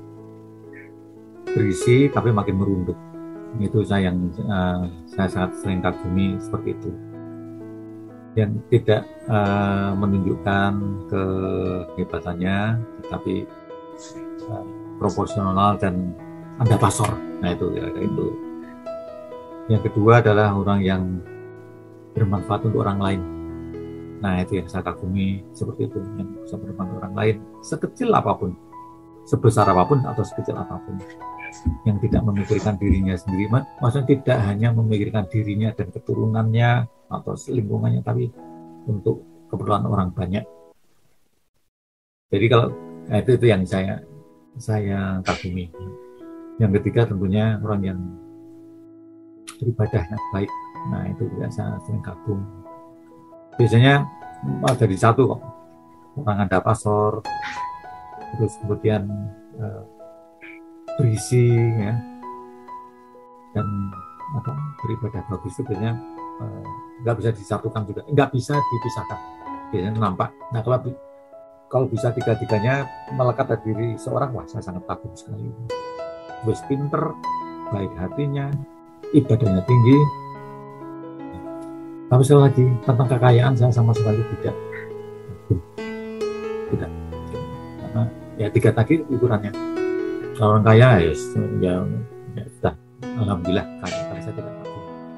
S2: berisi tapi makin merunduk. Itu saya sangat sering kagumi seperti itu. Yang tidak menunjukkan kehebatannya, tetapi proporsional dan anda pasor. Nah itu. Yang kedua adalah orang yang bermanfaat untuk orang lain. Nah itu yang saya kagumi seperti itu, yang bisa bermanfaat untuk orang lain, sekecil apapun, sebesar apapun atau sekecil apapun, yang tidak memikirkan dirinya sendiri. Maksudnya tidak hanya memikirkan dirinya dan keturunannya atau lingkungannya, tapi untuk keperluan orang banyak. Jadi kalau itu yang saya kagumi. Yang ketiga tentunya orang yang beribadahnya baik. Nah itu juga saya sering kagum. Biasanya dari satu kok, orang ada pasor, terus kemudian berisi ya, dan beribadah bagus itu biasanya nggak bisa disatukan juga, nggak bisa dipisahkan, biasanya nampak. Nah kalau bisa tiga-tiganya melekat dari diri seorang, wah saya sangat kagum sekali. Terus pinter, baik hatinya, ibadahnya tinggi. Tapi sekali lagi tentang kekayaan saya sama sekali tidak, karena ya tiga tadi ukurannya. Kalau orang kaya ya sudah, alhamdulillah kaya, tapi saya tidak tahu.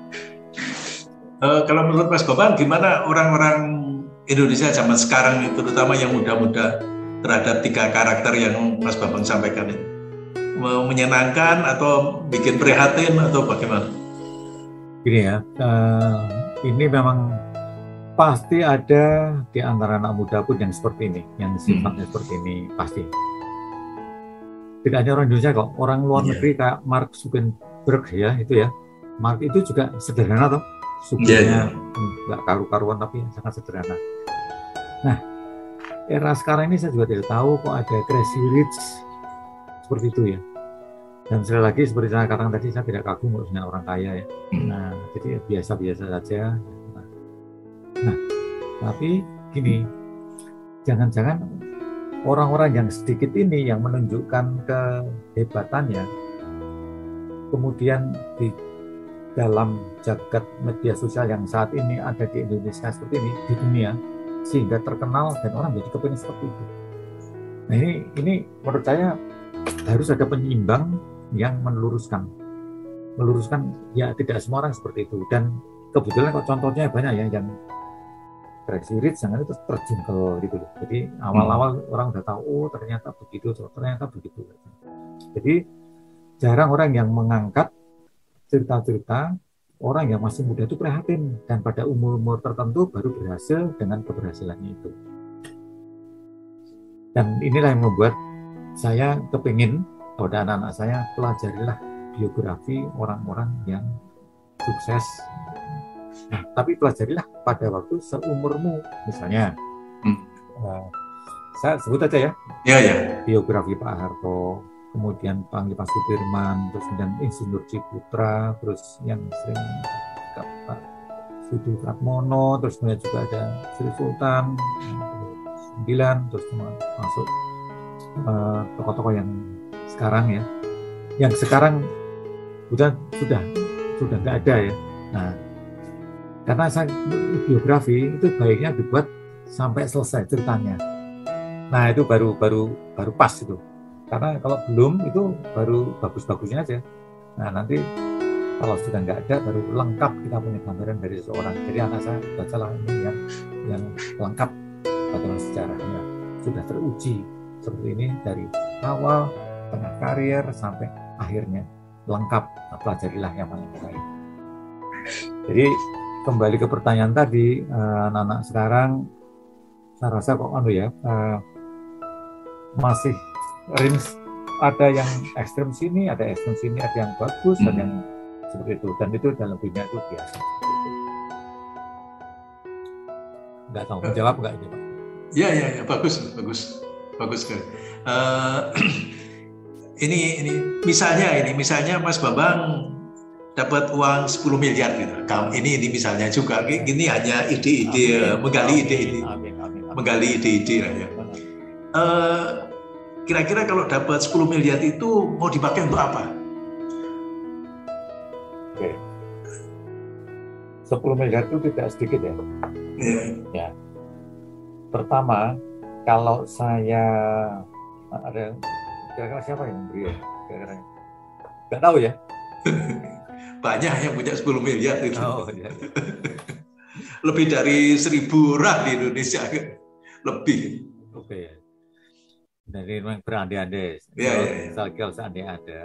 S1: Kalau menurut Mas Bambang, gimana orang-orang Indonesia zaman sekarang, terutama yang muda-muda, terhadap tiga karakter yang Mas Bambang sampaikan ini? Menyenangkan atau bikin prihatin atau bagaimana?
S2: Gini ya, ini memang pasti ada di antara anak muda pun yang seperti ini, yang sifatnya seperti ini pasti. Tidak hanya orang Indonesia kok, orang luar negeri kayak Mark Zuckerberg ya, itu ya. Mark itu juga sederhana toh, sukunya nggak karu-karuan tapi sangat sederhana. Nah, era sekarang ini saya juga tidak tahu kok ada crazy rich seperti itu ya. Dan sekali lagi seperti saya katakan tadi, saya tidak kagum harusnya orang kaya ya. Nah, jadi biasa-biasa saja. Nah, tapi gini, jangan-jangan orang-orang yang sedikit ini yang menunjukkan kehebatannya, kemudian di dalam jagat media sosial yang saat ini ada di Indonesia seperti ini, di dunia, sehingga terkenal dan orang jadi kepingin seperti itu. Nah ini menurut saya harus ada penyeimbang yang meluruskan ya, tidak semua orang seperti itu. Dan kebetulan kok contohnya banyak ya yang crazy rich, jangan itu terjun ke gitu. Jadi awal-awal orang udah tahu, oh ternyata begitu. Jadi jarang orang yang mengangkat cerita-cerita orang yang masih muda itu prihatin, dan pada umur-umur tertentu baru berhasil dengan keberhasilannya itu. Dan inilah yang membuat saya kepingin pada anak-anak saya, pelajarilah biografi orang-orang yang sukses. Nah, tapi pelajarilah pada waktu seumurmu, misalnya. Saya sebut aja ya. Biografi Pak Harto, kemudian Pak Sudirman, terus kemudian Insinyur Ciputra, terus yang sering Pak Sudi Pratmono, terus kemudian juga ada Sri Sultan 9, terus masuk tokoh-tokoh yang sekarang ya, yang sekarang sudah nggak ada ya. Nah, karena saya biografi itu baiknya dibuat sampai selesai ceritanya. Nah itu baru pas itu. Karena kalau belum itu baru bagus-bagusnya aja. Nah nanti kalau sudah nggak ada baru lengkap kita punya gambaran dari seseorang. Jadi anak saya bacalah ini yang lengkap bagaimana sejarahnya, sudah teruji seperti ini dari awal, tengah karier sampai akhirnya lengkap, pelajarilah yang paling baik. Jadi kembali ke pertanyaan tadi, anak-anak sekarang saya rasa kok masih range, ada yang ekstrem sini, ada ekstrem sini, ada yang bagus, ada yang seperti itu, dan itu dalam dunia itu biasa. Nggak tahu menjawab nggak ini Pak?
S1: Ya, bagus sekali. Ini misalnya Mas Bambang dapat uang 10 miliar gitu. Ini misalnya juga, ini hanya ide-ide, menggali ide-ide lah ya. Kira-kira kalau dapat 10 miliar itu mau dipakai untuk apa?
S2: Oke. 10 miliar itu tidak sedikit ya. Ya. Pertama, kalau saya ada, kira-kira siapa yang memberi ya? Kira-kira nggak tahu ya.
S1: Banyak yang punya 10 miliar itu.
S2: Oh, ya.
S1: Lebih dari 1.000 orang di Indonesia. Lebih.
S2: Oke. Jadi memang berandai-andai. Kalau seandainya ada,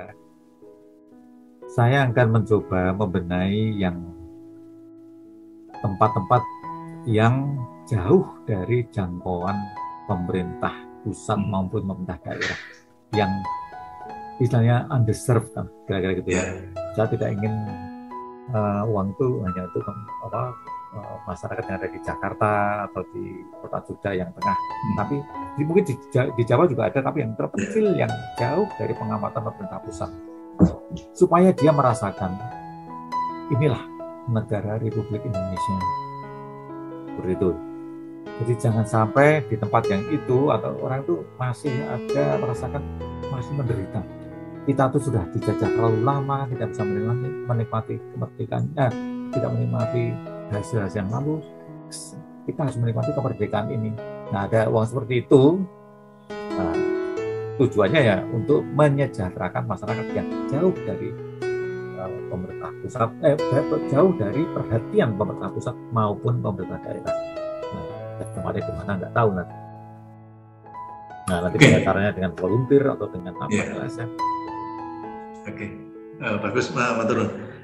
S2: saya akan mencoba membenahi yang tempat-tempat yang jauh dari jangkauan pemerintah pusat maupun pemerintah daerah, yang istilahnya underserved, kira-kira gitu ya. Saya tidak ingin uang itu hanya untuk masyarakat yang ada di Jakarta atau di kota Jogja yang tengah, tapi mungkin di Jawa juga ada, tapi yang terpencil, yang jauh dari pengamatan pemerintah pusat, supaya dia merasakan inilah negara Republik Indonesia. Seperti itu. Jadi jangan sampai di tempat yang itu atau orang itu masih ada merasakan masih menderita. Kita tuh sudah dijajah terlalu lama, tidak bisa menikmati kemerdekaan, tidak menikmati hasil-hasil yang lalu. Kita harus menikmati kemerdekaan ini. Nah, ada uang seperti itu, tujuannya ya untuk menyejahterakan masyarakat yang jauh dari pemerintah pusat, jauh dari perhatian pemerintah pusat maupun pemerintah daerah. Nah, kemarin di mana nggak tahu nanti. Nah, nanti caranya dengan volunteer atau dengan apa ya.
S1: Oke, bagus Pak Turun.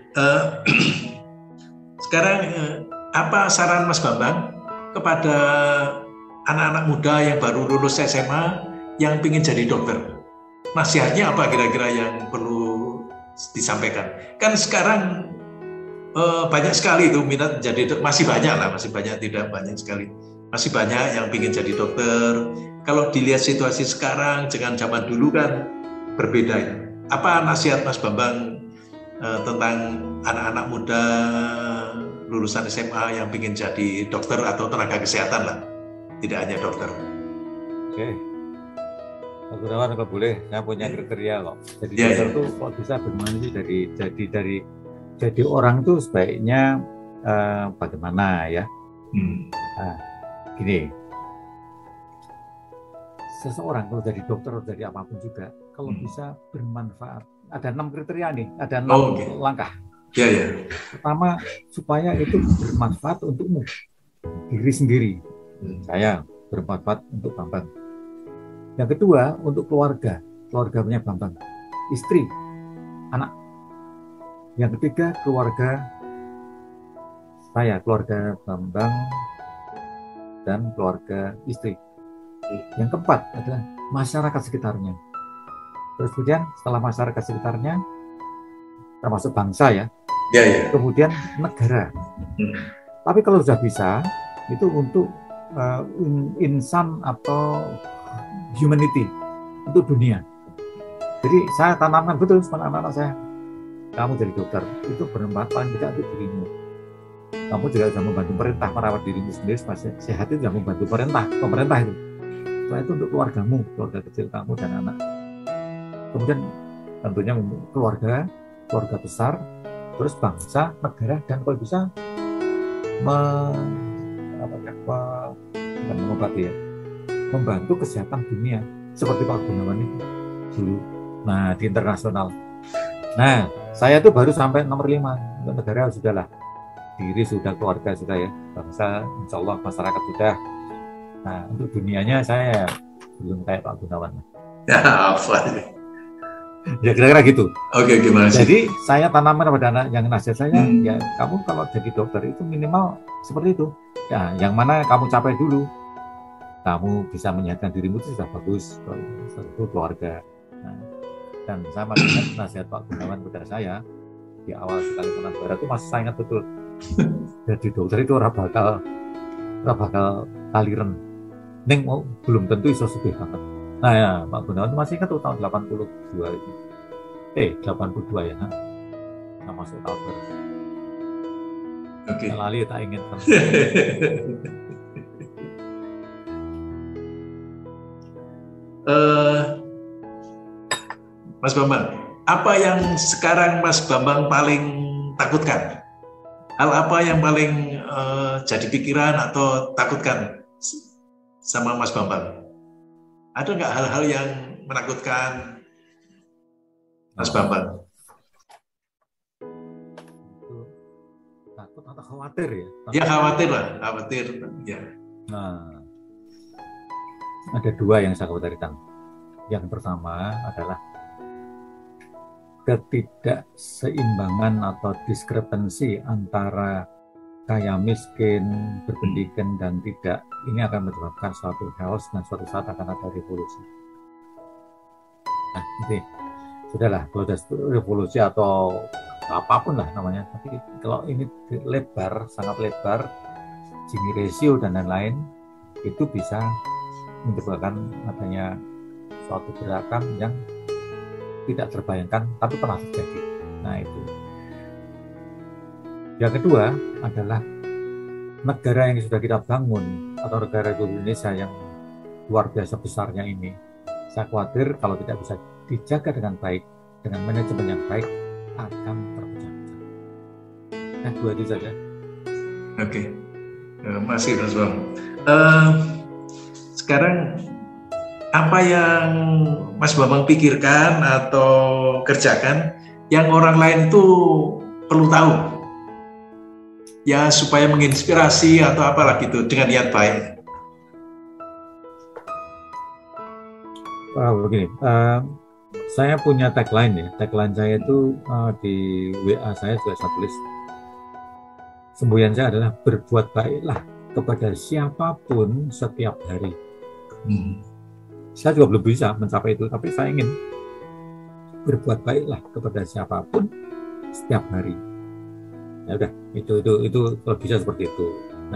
S1: Sekarang apa saran Mas Bambang kepada anak-anak muda yang baru lulus SMA yang ingin jadi dokter? Nasihatnya apa kira-kira yang perlu disampaikan? Kan sekarang banyak sekali itu minat jadi, masih banyak, tidak banyak sekali, masih banyak yang ingin jadi dokter. Kalau dilihat situasi sekarang dengan zaman dulu kan berbeda ya. Apa nasihat Mas Bambang tentang anak-anak muda lulusan SMA yang ingin jadi dokter atau tenaga kesehatan lah, tidak hanya dokter?
S2: Oke. Mas Gunawan, kalau boleh, saya punya kriteria kok. Jadi dokter tuh kok bisa bermain sih jadi orang tuh sebaiknya bagaimana ya? Nah, gini, seseorang kalau jadi dokter atau jadi apapun juga, kalau bisa bermanfaat. Ada 6 kriteria nih, ada 6 langkah. Pertama, supaya itu bermanfaat untukmu, diri sendiri. Saya bermanfaat untuk Bambang. Yang kedua, untuk keluarganya Bambang, istri, anak. Yang ketiga, keluarga saya, keluarga Bambang dan keluarga istri. Yang keempat adalah masyarakat sekitarnya. Terus kemudian setelah masyarakat sekitarnya, termasuk bangsa ya, kemudian negara. Tapi kalau sudah bisa, itu untuk insan atau humanity, untuk dunia. Jadi saya tanamkan betul sama anak-anak saya, kamu jadi dokter itu bermanfaat paling tidak untuk dirimu. Kamu juga sudah membantu pemerintah merawat dirimu sendiri supaya sehat, itu sudah membantu pemerintah itu. Setelah itu untuk keluargamu, keluarga kecil kamu dan anak. Kemudian tentunya keluarga besar, terus bangsa, negara, dan kalau bisa membantu kesehatan dunia seperti Pak Gunawan itu dulu. Nah, di internasional. Nah, saya tuh baru sampai nomor 5. Untuk negara sudahlah, diri sudah, keluarga sudah ya, bangsa insya Allah, masyarakat sudah. Nah, untuk dunianya saya belum kayak Pak Gunawan.
S1: Ya, apa?
S2: Ya kira-kira gitu.
S1: Oke, gimana sih?
S2: Jadi saya tanamkan pada anak yang nasihat saya, ya kamu kalau jadi dokter itu minimal seperti itu. Ya, yang mana kamu capai dulu. Kamu bisa menyehatkan dirimu itu sudah bagus, satu keluarga. Nah, dan saya masih ingat nasihat Pak Gunawan kepada saya di awal sekali Kalimantan Barat itu masih saya ingat betul. Jadi dokter itu ora bakal kaliren. Neng mau belum tentu iso sugih banget. Nah ya, Pak Gunawan itu masih ingat tuh tahun 82 itu. 82 ya, nah masuk tahun baru.
S1: Oke.
S2: Lali tak ingin kan.
S1: Mas Bambang, apa yang sekarang Mas Bambang paling takutkan? Hal apa yang paling jadi pikiran atau takutkan sama Mas Bambang? Ada nggak hal-hal yang menakutkan Mas Bambang?
S2: Takut atau khawatir ya?
S1: Ya khawatir lah, khawatir. Ya.
S2: Nah, ada dua yang saya khawatirkan. Yang pertama adalah ketidakseimbangan atau diskrepensi antara kaya miskin, berpendidikan dan tidak. Ini akan menyebabkan suatu chaos dan suatu saat akan ada revolusi. Nah, ini sudahlah, kalau ada revolusi atau apapun lah namanya, tapi kalau ini lebar, sangat lebar, Gini ratio dan lain-lain, itu bisa menyebabkan adanya suatu gerakan yang tidak terbayangkan tapi pernah terjadi. Nah itu. Yang kedua adalah negara yang sudah kita bangun atau negara Indonesia yang luar biasa besarnya ini, saya khawatir kalau tidak bisa dijaga dengan baik, dengan manajemen yang baik, akan terpecah-pecah. Nah dua itu saja.
S1: Oke, masih Mas Bang. Sekarang apa yang Mas Bambang pikirkan atau kerjakan yang orang lain itu perlu tahu ya supaya menginspirasi atau apalah gitu dengan niat baik?
S2: Begini, saya punya tagline ya. Tagline saya itu di WA saya juga saya tulis. Semboyan saya adalah berbuat baiklah kepada siapapun setiap hari. Saya juga belum bisa mencapai itu, tapi saya ingin berbuat baiklah kepada siapapun setiap hari. Ya udah, itu kalau bisa seperti itu.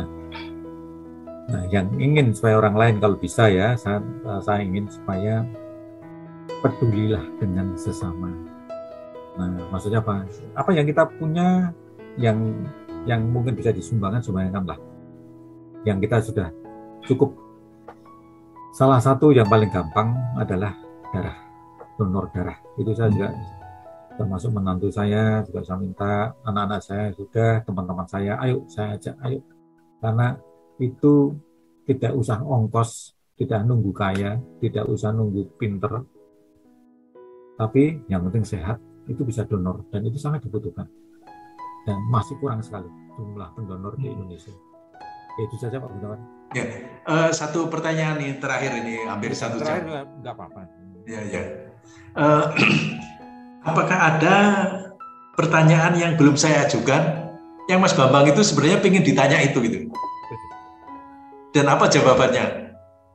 S2: Nah, yang ingin supaya orang lain kalau bisa ya, saya ingin supaya pedulilah dengan sesama. Nah, maksudnya apa? Apa yang kita punya yang mungkin bisa sumbangkanlah. Yang kita sudah cukup. Salah satu yang paling gampang adalah darah, donor darah. Itu saya juga termasuk menantu saya, juga saya minta anak-anak saya sudah, teman-teman saya, ayo saya ajak, ayo. Karena itu tidak usah ongkos, tidak nunggu kaya, tidak usah nunggu pinter, tapi yang penting sehat, itu bisa donor, dan itu sangat dibutuhkan. Dan masih kurang sekali jumlah pendonor di Indonesia. Itu saja Pak Gunawan.
S1: Ya, satu pertanyaan nih terakhir ini hampir satu jam.
S2: Enggak apa-apa.
S1: Ya. Apakah ada pertanyaan yang belum saya ajukan yang Mas Bambang itu sebenarnya ingin ditanya itu gitu? Dan apa jawabannya?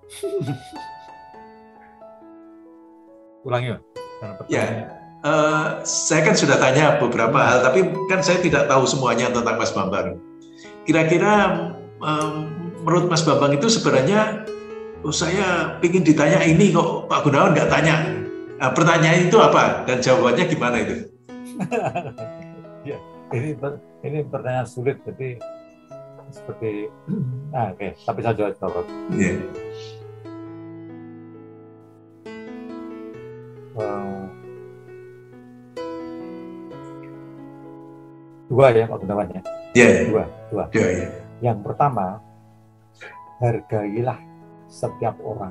S2: Ulangi, Pak.
S1: Ya, saya kan sudah tanya beberapa hal, tapi kan saya tidak tahu semuanya tentang Mas Bambang. Kira-kira menurut Mas Bambang itu sebenarnya saya ingin ditanya ini kok Pak Gunawan nggak tanya. Nah, pertanyaan itu apa dan jawabannya gimana itu?
S2: Ya, ini pertanyaan sulit, jadi seperti oke, tapi saya jawab.
S1: Yeah.
S2: Dua ya Pak Gunawan ya.
S1: Yeah.
S2: Dua. Yeah. Yang pertama, hargailah setiap orang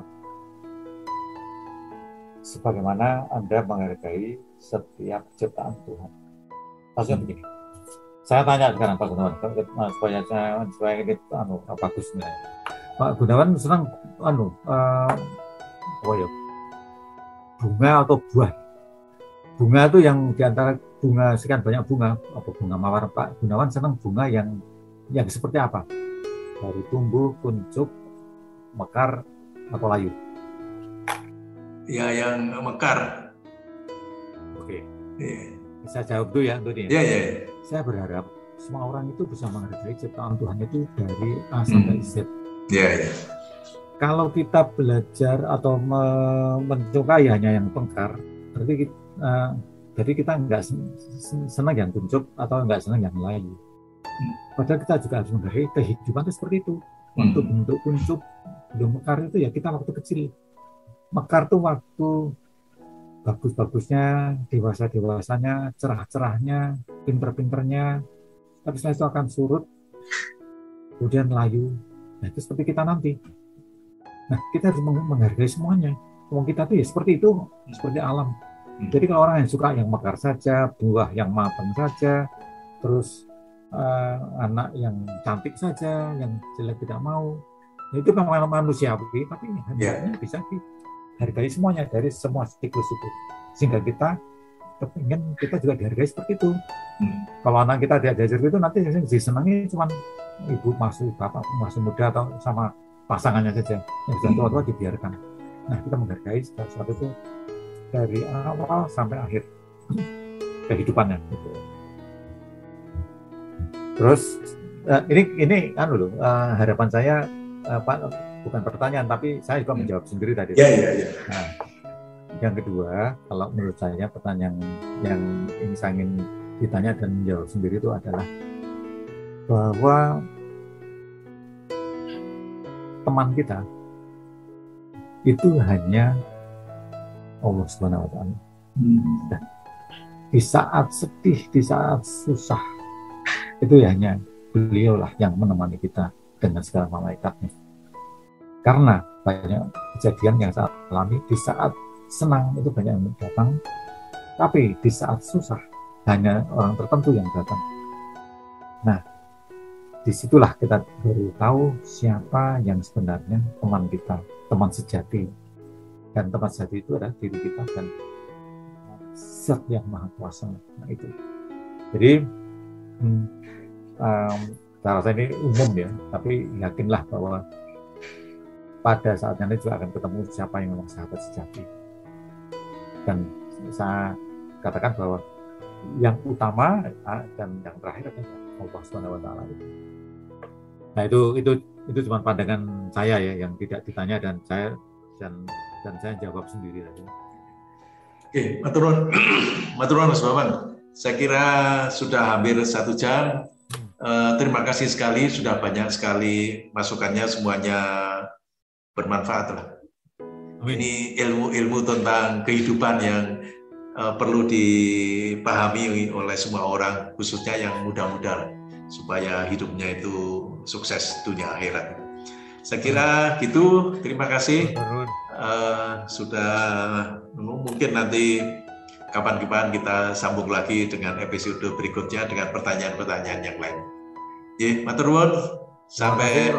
S2: sebagaimana Anda menghargai setiap ciptaan Tuhan. Maksudnya begini, saya tanya sekarang Pak Gunawan, supaya ini bagus nih. Pak Gunawan senang bunga atau buah? bunga itu yang diantara bunga sekian banyak bunga, apa bunga mawar, Pak Gunawan senang bunga yang seperti apa? Dari tumbuh, kuncup, mekar, atau layu?
S3: Ya, yang mekar.
S2: Oke. Saya jawab dulu ya, Antoni.
S3: Iya.
S2: Saya berharap semua orang itu bisa menghargai ciptaan Tuhan itu dari A sampai Z.
S3: Iya.
S2: Kalau kita belajar atau menyukai hanya yang mekar, berarti jadi kita nggak senang yang kuncup atau nggak senang yang layu. Padahal kita juga harus menghargai kehidupan itu seperti itu. Waktu bentuk kuncup, belum mekar itu ya kita waktu kecil. Mekar tuh waktu bagus-bagusnya, dewasa-dewasanya, cerah-cerahnya, pinter-pinternya. Tapi setelah itu akan surut, kemudian layu. Nah itu seperti kita nanti. Nah kita harus menghargai semuanya. Semua kita tuh ya seperti itu, seperti alam. Jadi kalau orang yang suka yang mekar saja, buah yang matang saja, terus anak yang cantik saja, yang jelek tidak mau, itu memang manusiawi, tapi hanya bisa dihargai semuanya dari semua siklus itu, sehingga kita kepingin kita juga dihargai seperti itu. Kalau anak kita diajar itu nanti disenangi cuma ibu masih bapak masih muda atau sama pasangannya saja, yang sudah tua-tua dibiarkan. Nah kita menghargai sesuatu itu dari awal sampai akhir kehidupannya gitu. Terus ini kan dulu harapan saya Pak, bukan pertanyaan tapi saya juga menjawab sendiri tadi.
S3: Iya.
S2: Nah, yang kedua, kalau menurut saya pertanyaan yang ini saya ingin ditanya dan menjawab sendiri itu adalah bahwa teman kita itu hanya Allah Subhanahu wa Ta'ala. Di saat sedih, di saat susah, itu hanya beliau lah yang menemani kita dengan segala malaikatnya. Karena banyak kejadian yang saya alami, di saat senang itu banyak yang datang, tapi di saat susah hanya orang tertentu yang datang. Nah, disitulah kita baru tahu siapa yang sebenarnya teman kita, teman sejati. Dan teman sejati itu adalah diri kita dan Zat yang Maha Kuasa. Nah itu. Jadi saya rasa ini umum ya, tapi yakinlah bahwa pada saatnya nanti juga akan ketemu siapa yang memang sahabat sejati. Dan saya katakan bahwa yang utama dan yang terakhir adalah Allah Subhanahu wa Ta'ala. Nah itu cuma pandangan saya ya yang tidak ditanya dan saya jawab sendiri tadi.
S3: Oke, matur nuwun Mas Bambang. Saya kira sudah hampir 1 jam. Terima kasih sekali, sudah banyak sekali masukannya, semuanya bermanfaat lah. Ini ilmu-ilmu tentang kehidupan yang perlu dipahami oleh semua orang, khususnya yang muda-muda, supaya hidupnya itu sukses dunia akhirat. Saya kira gitu. Terima kasih. Sudah mungkin nanti kapan-kapan kita sambung lagi dengan episode berikutnya dengan pertanyaan-pertanyaan yang lain. Matur nuwun. Sampai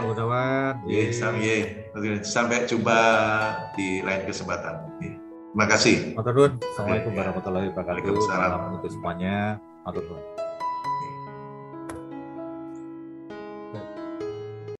S3: jumpa di lain kesempatan. Terima kasih.
S2: Matur nuwun. Assalamualaikum warahmatullahi wabarakatuh.
S3: Waalaikumsalam.
S2: Untuk semuanya. Matur nuwun.